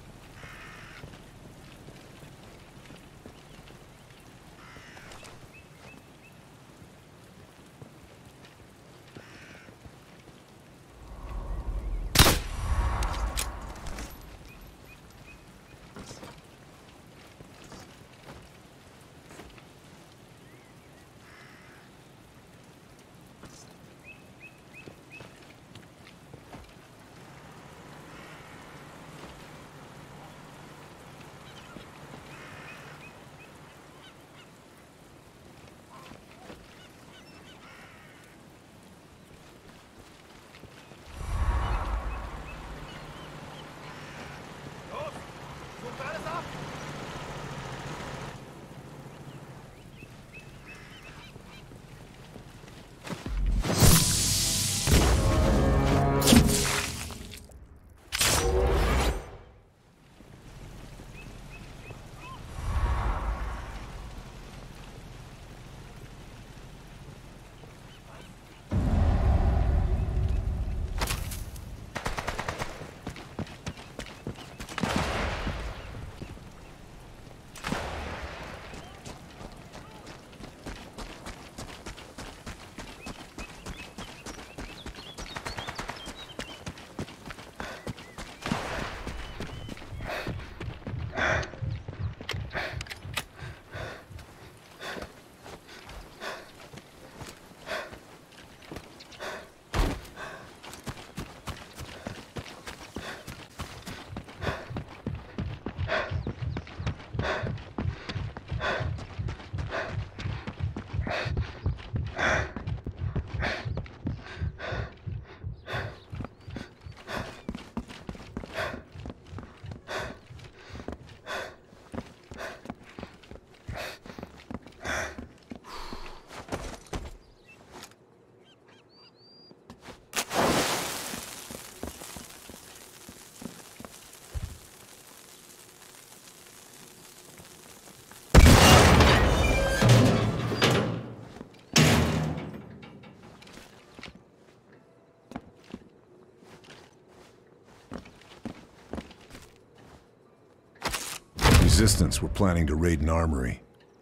S1: Resistance were planning to raid an armory.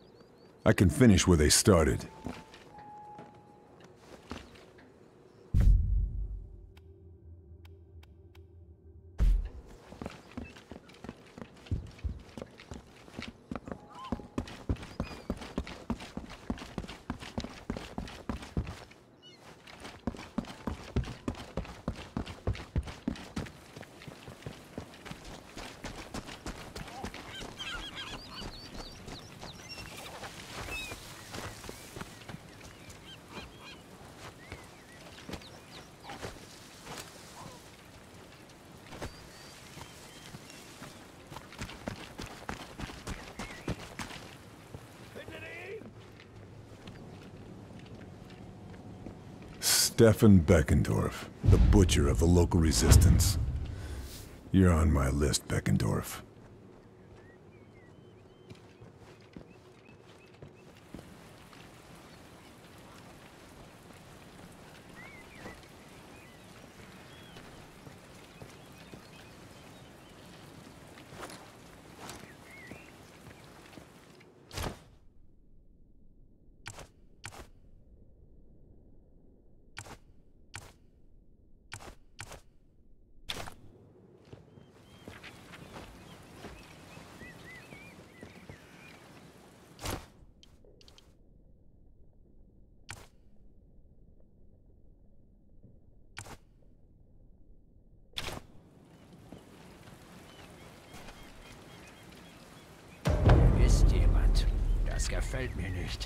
S1: I can finish where they started. Stefan Beckendorf, the butcher of the local resistance. You're on my list, Beckendorf.
S6: Jemand. Das gefällt mir nicht.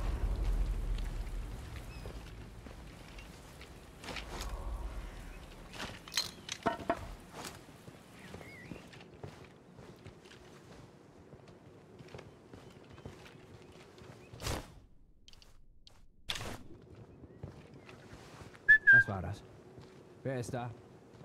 S6: Was war das? Wer ist da?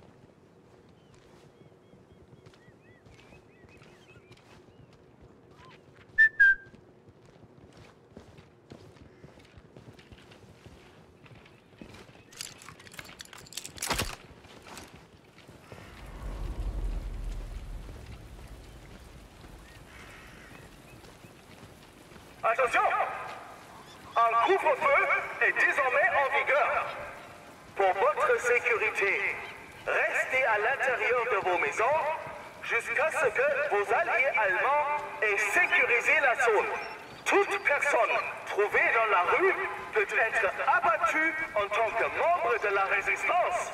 S9: Attention! Un couvre-feu est désormais en vigueur. Pour votre sécurité, restez à l'intérieur de vos maisons jusqu'à ce que vos alliés allemands aient sécurisé la zone. Toute personne trouvée dans la rue peut être abattue en tant que membre de la résistance.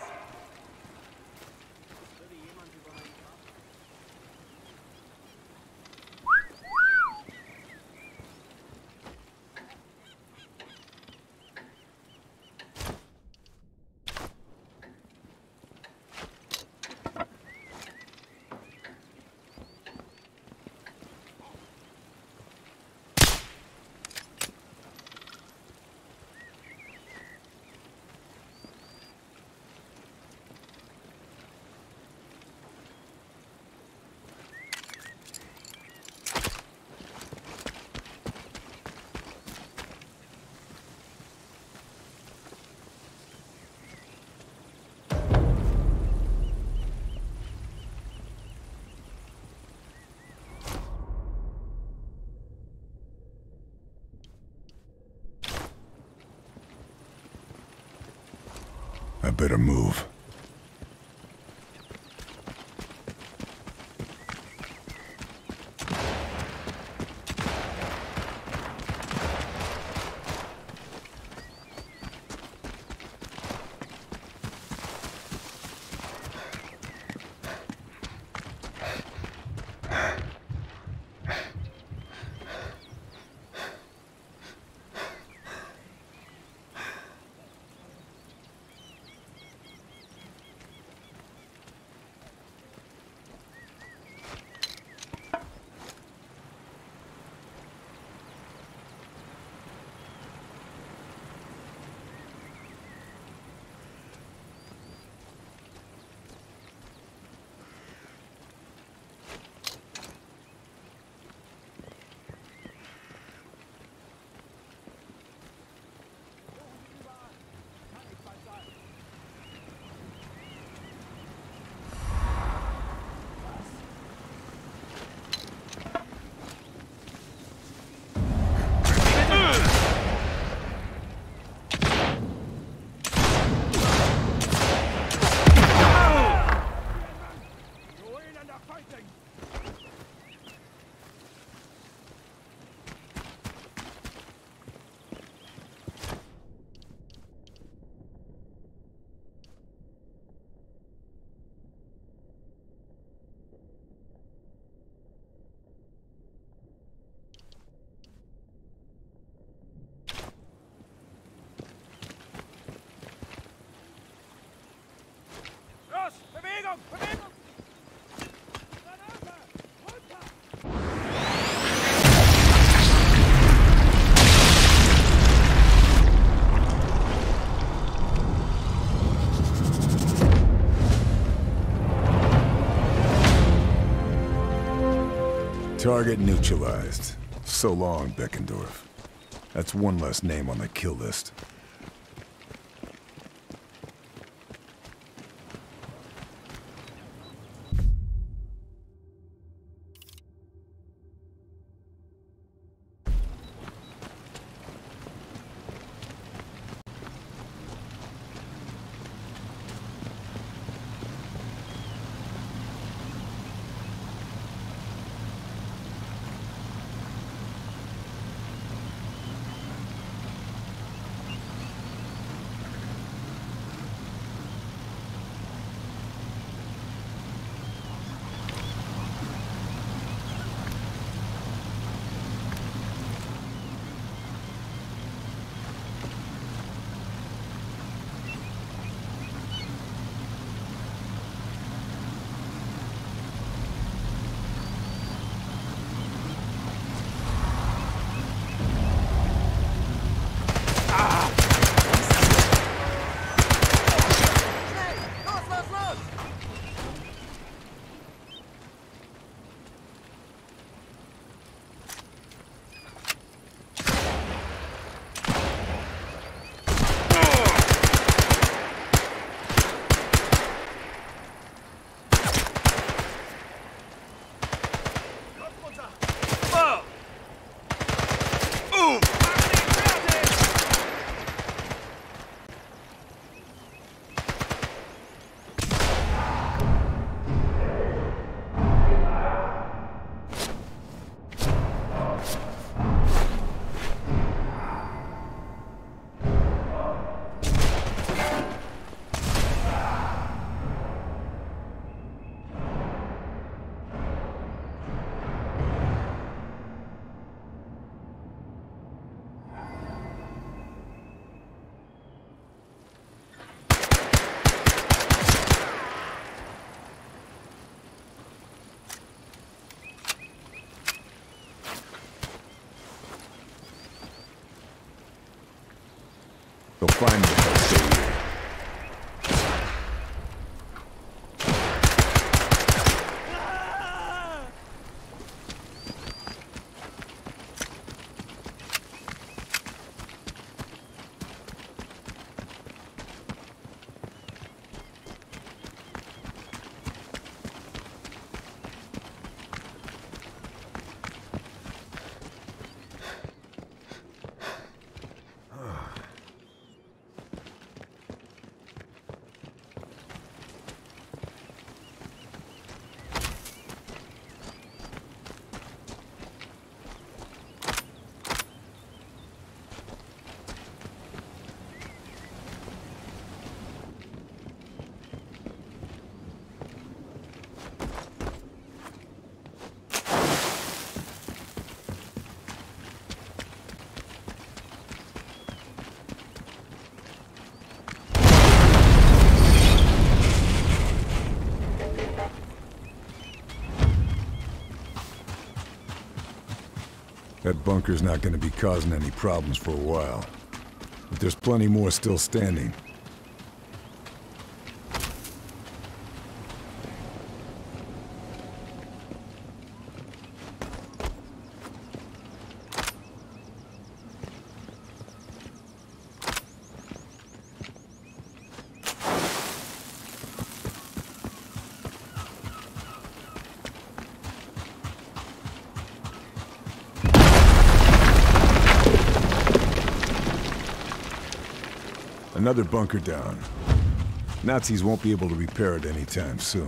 S1: I better move. Target neutralized. So long, Beckendorf. That's one less name on the kill list. Go find me. That bunker's not gonna be causing any problems for a while. But there's plenty more still standing. Another bunker down. Nazis won't be able to repair it anytime soon.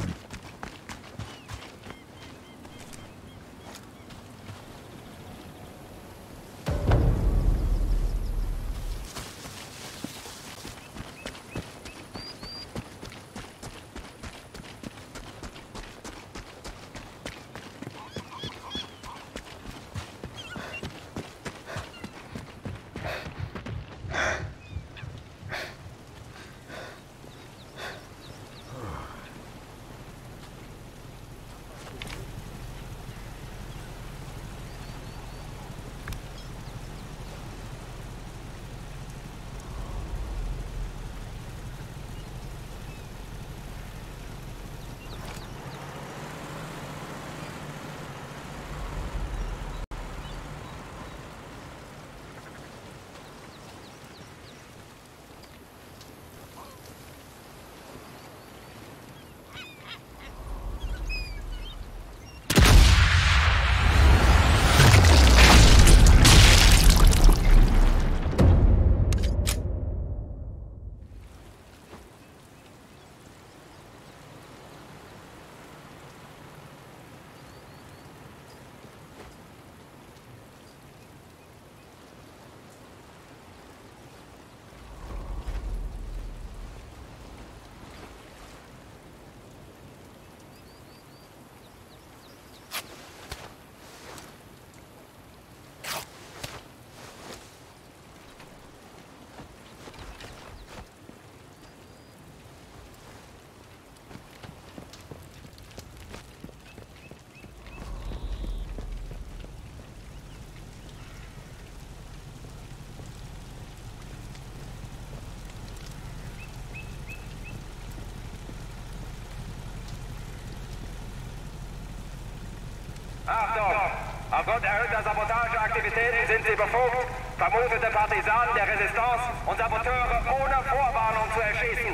S9: Achtung! Aufgrund erhöhter Sabotageaktivitäten sind Sie befugt, vermutete Partisanen der Resistance und Saboteure ohne Vorwarnung zu erschießen.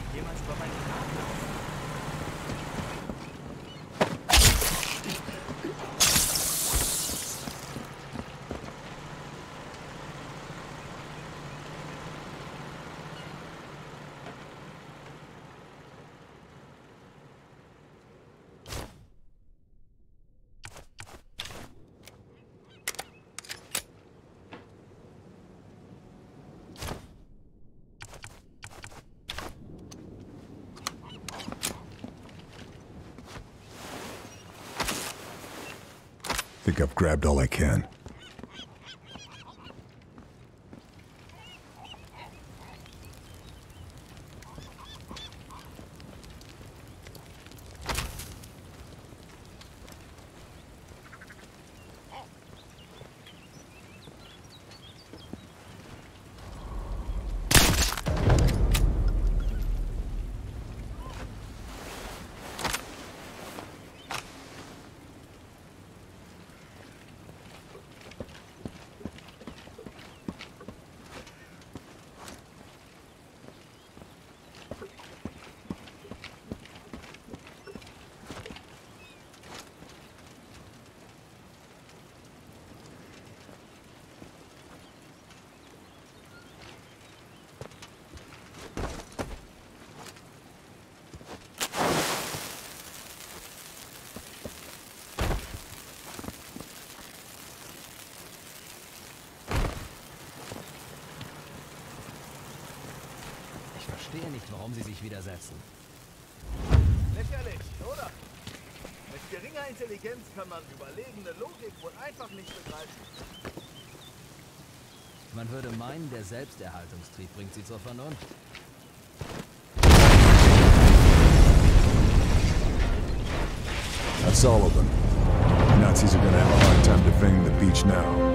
S1: I think I've grabbed all I can.
S5: Ich verstehe nicht, warum sie sich widersetzen.
S4: Lächerlich, oder? Mit geringer Intelligenz kann man überlegene Logik wohl einfach nicht begreifen.
S5: Man würde meinen, der Selbsterhaltungstrieb bringt sie zur Vernunft.
S1: That's all of them. The Nazis are gonna have a hard time defending the beach now.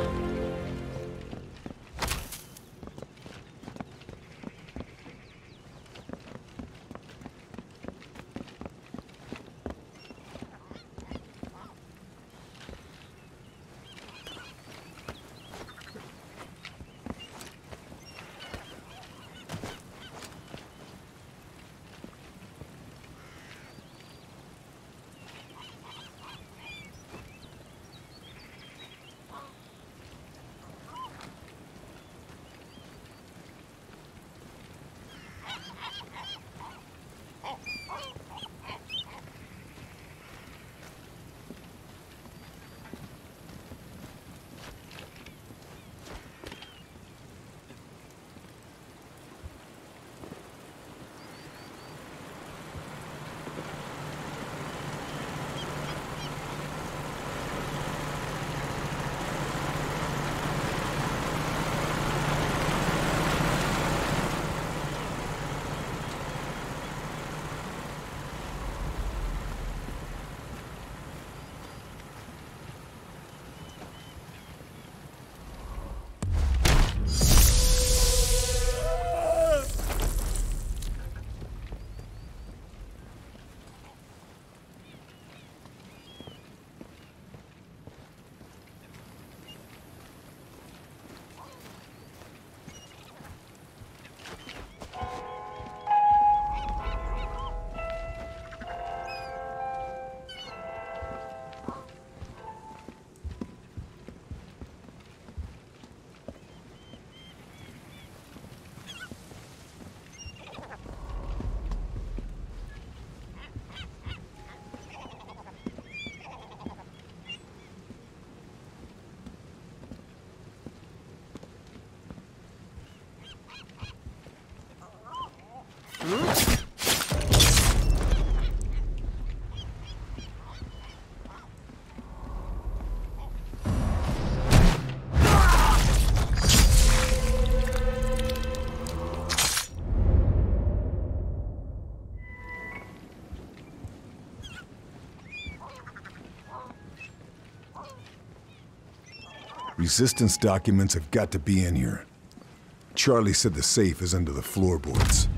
S1: Resistance documents have got to be in here. Charlie said the safe is under the floorboards.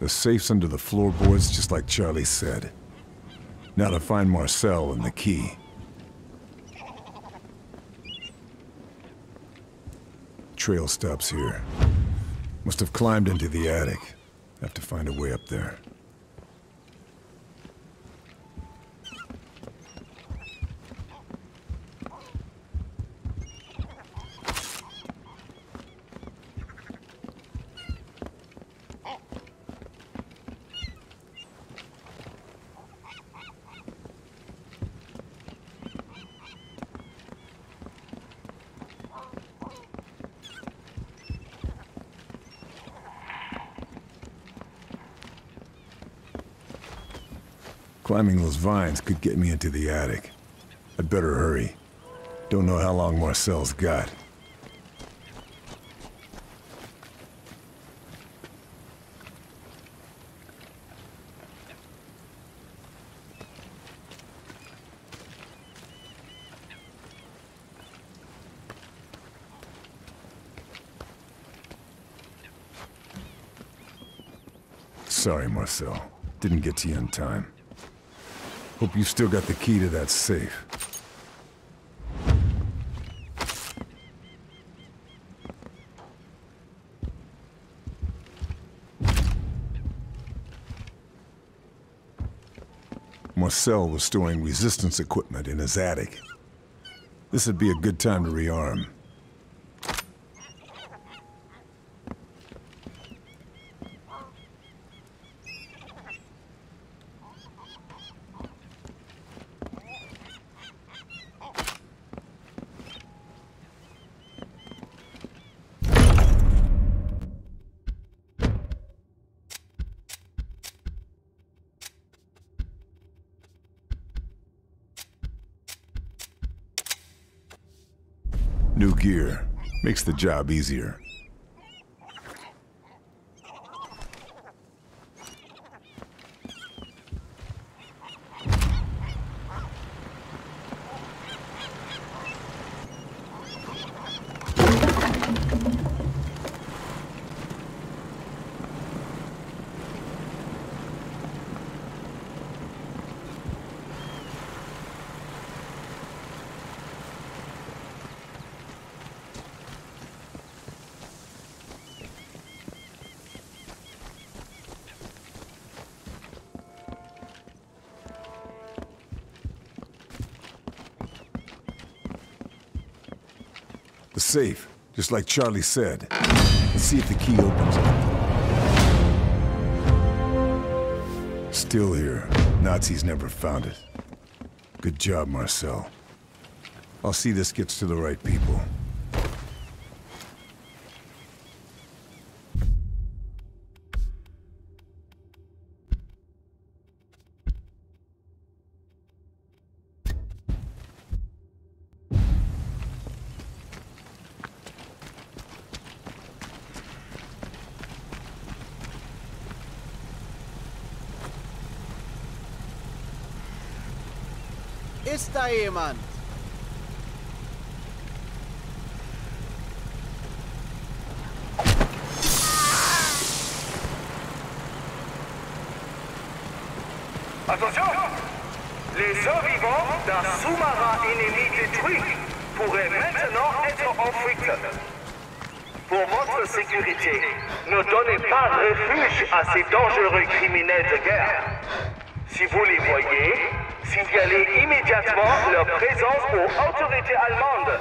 S1: The safe's under the floorboards, just like Charlie said. Now to find Marcel and the key. Trail stops here. Must have climbed into the attic. Have to find a way up there. Climbing those vines could get me into the attic. I'd better hurry. Don't know how long Marcel's got. Sorry, Marcel. Didn't get to you in time. Hope you still got the key to that safe. Marcel was storing resistance equipment in his attic. This would be a good time to rearm. New gear. Makes the job easier. The safe, just like Charlie said. Let's see if the key opens it. Still here. Nazis never found it. Good job, Marcel. I'll see this gets to the right people.
S7: Ist da jemand?
S9: Attention! Les survivants d'un sous-marin ennemi détruit pourraient maintenant être en fuite. Pour votre sécurité, ne donnez pas refuge à ces dangereux criminels de guerre. Si vous les voyez, signalez immédiatement leur présence aux autorités allemandes.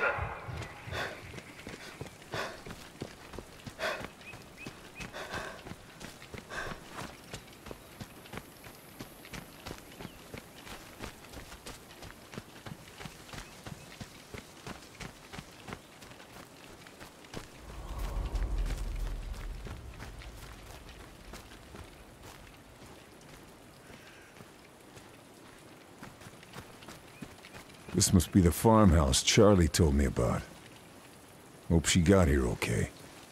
S1: This must be the farmhouse Charlie told me about. Hope she got here okay.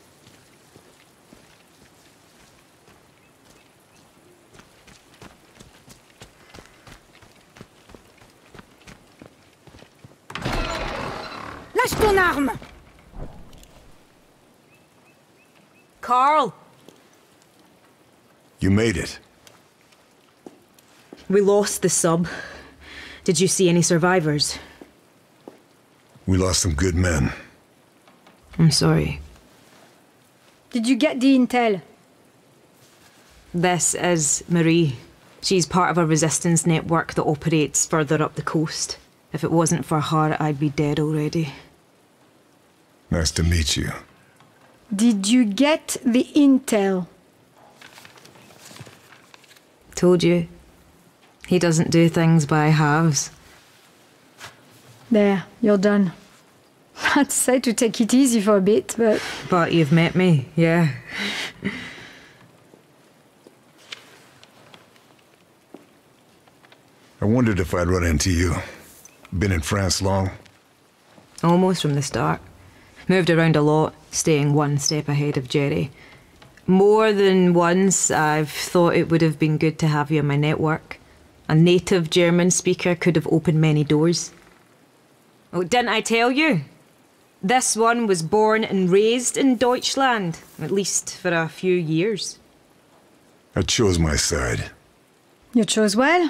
S8: Lâche ton arme! Carl!
S1: You made it.
S8: We lost the sub. Did you see any survivors?
S1: We lost some good men.
S8: I'm sorry.
S10: Did you get the intel?
S8: This is Marie. She's part of a resistance network that operates further up the coast. If it wasn't for her, I'd be dead already.
S1: Nice to meet you.
S10: Did you get the intel?
S8: Told you. He doesn't do things by halves.
S10: There, you're done. I'd say to take it easy for a bit, but...
S8: But you've met me, yeah.
S1: I wondered if I'd run into you. Been in France long?
S8: Almost from the start. Moved around a lot, staying one step ahead of Jerry. More than once, I've thought it would have been good to have you in my network. A native German speaker could have opened many doors. Oh, didn't I tell you? This one was born and raised in Deutschland, at least for a few years.
S1: I chose my side.
S10: You chose well.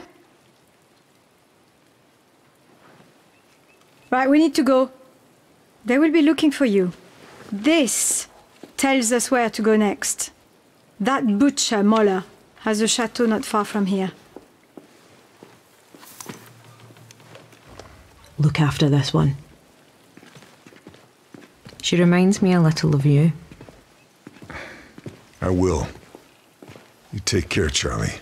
S10: Right, we need to go. They will be looking for you. This tells us where to go next. That butcher, Moller, has a chateau not far from here.
S8: Look after this one. She reminds me a little of you.
S1: I will. You take care, Charlie.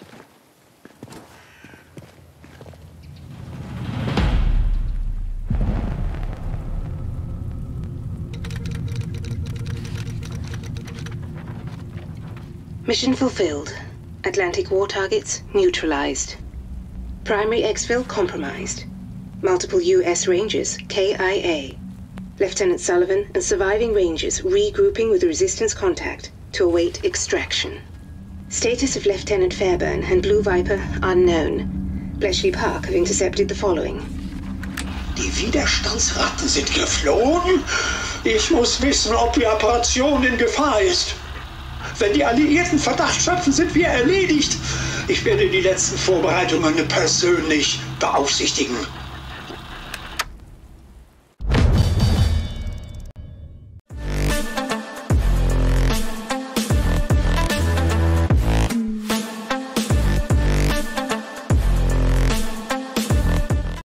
S11: Mission fulfilled. Atlantic war targets neutralized. Primary exfil compromised. Multiple U S Rangers K I A. Lieutenant Sullivan and surviving Rangers regrouping with resistance contact to await extraction. Status of Lieutenant Fairburn and Blue Viper unknown. Bletchley Park have intercepted the following.
S12: Die Widerstandsratten sind geflohen? Ich muss wissen, ob die Operation in Gefahr ist. Wenn die Alliierten Verdacht schöpfen, sind wir erledigt. Ich werde die letzten Vorbereitungen persönlich beaufsichtigen.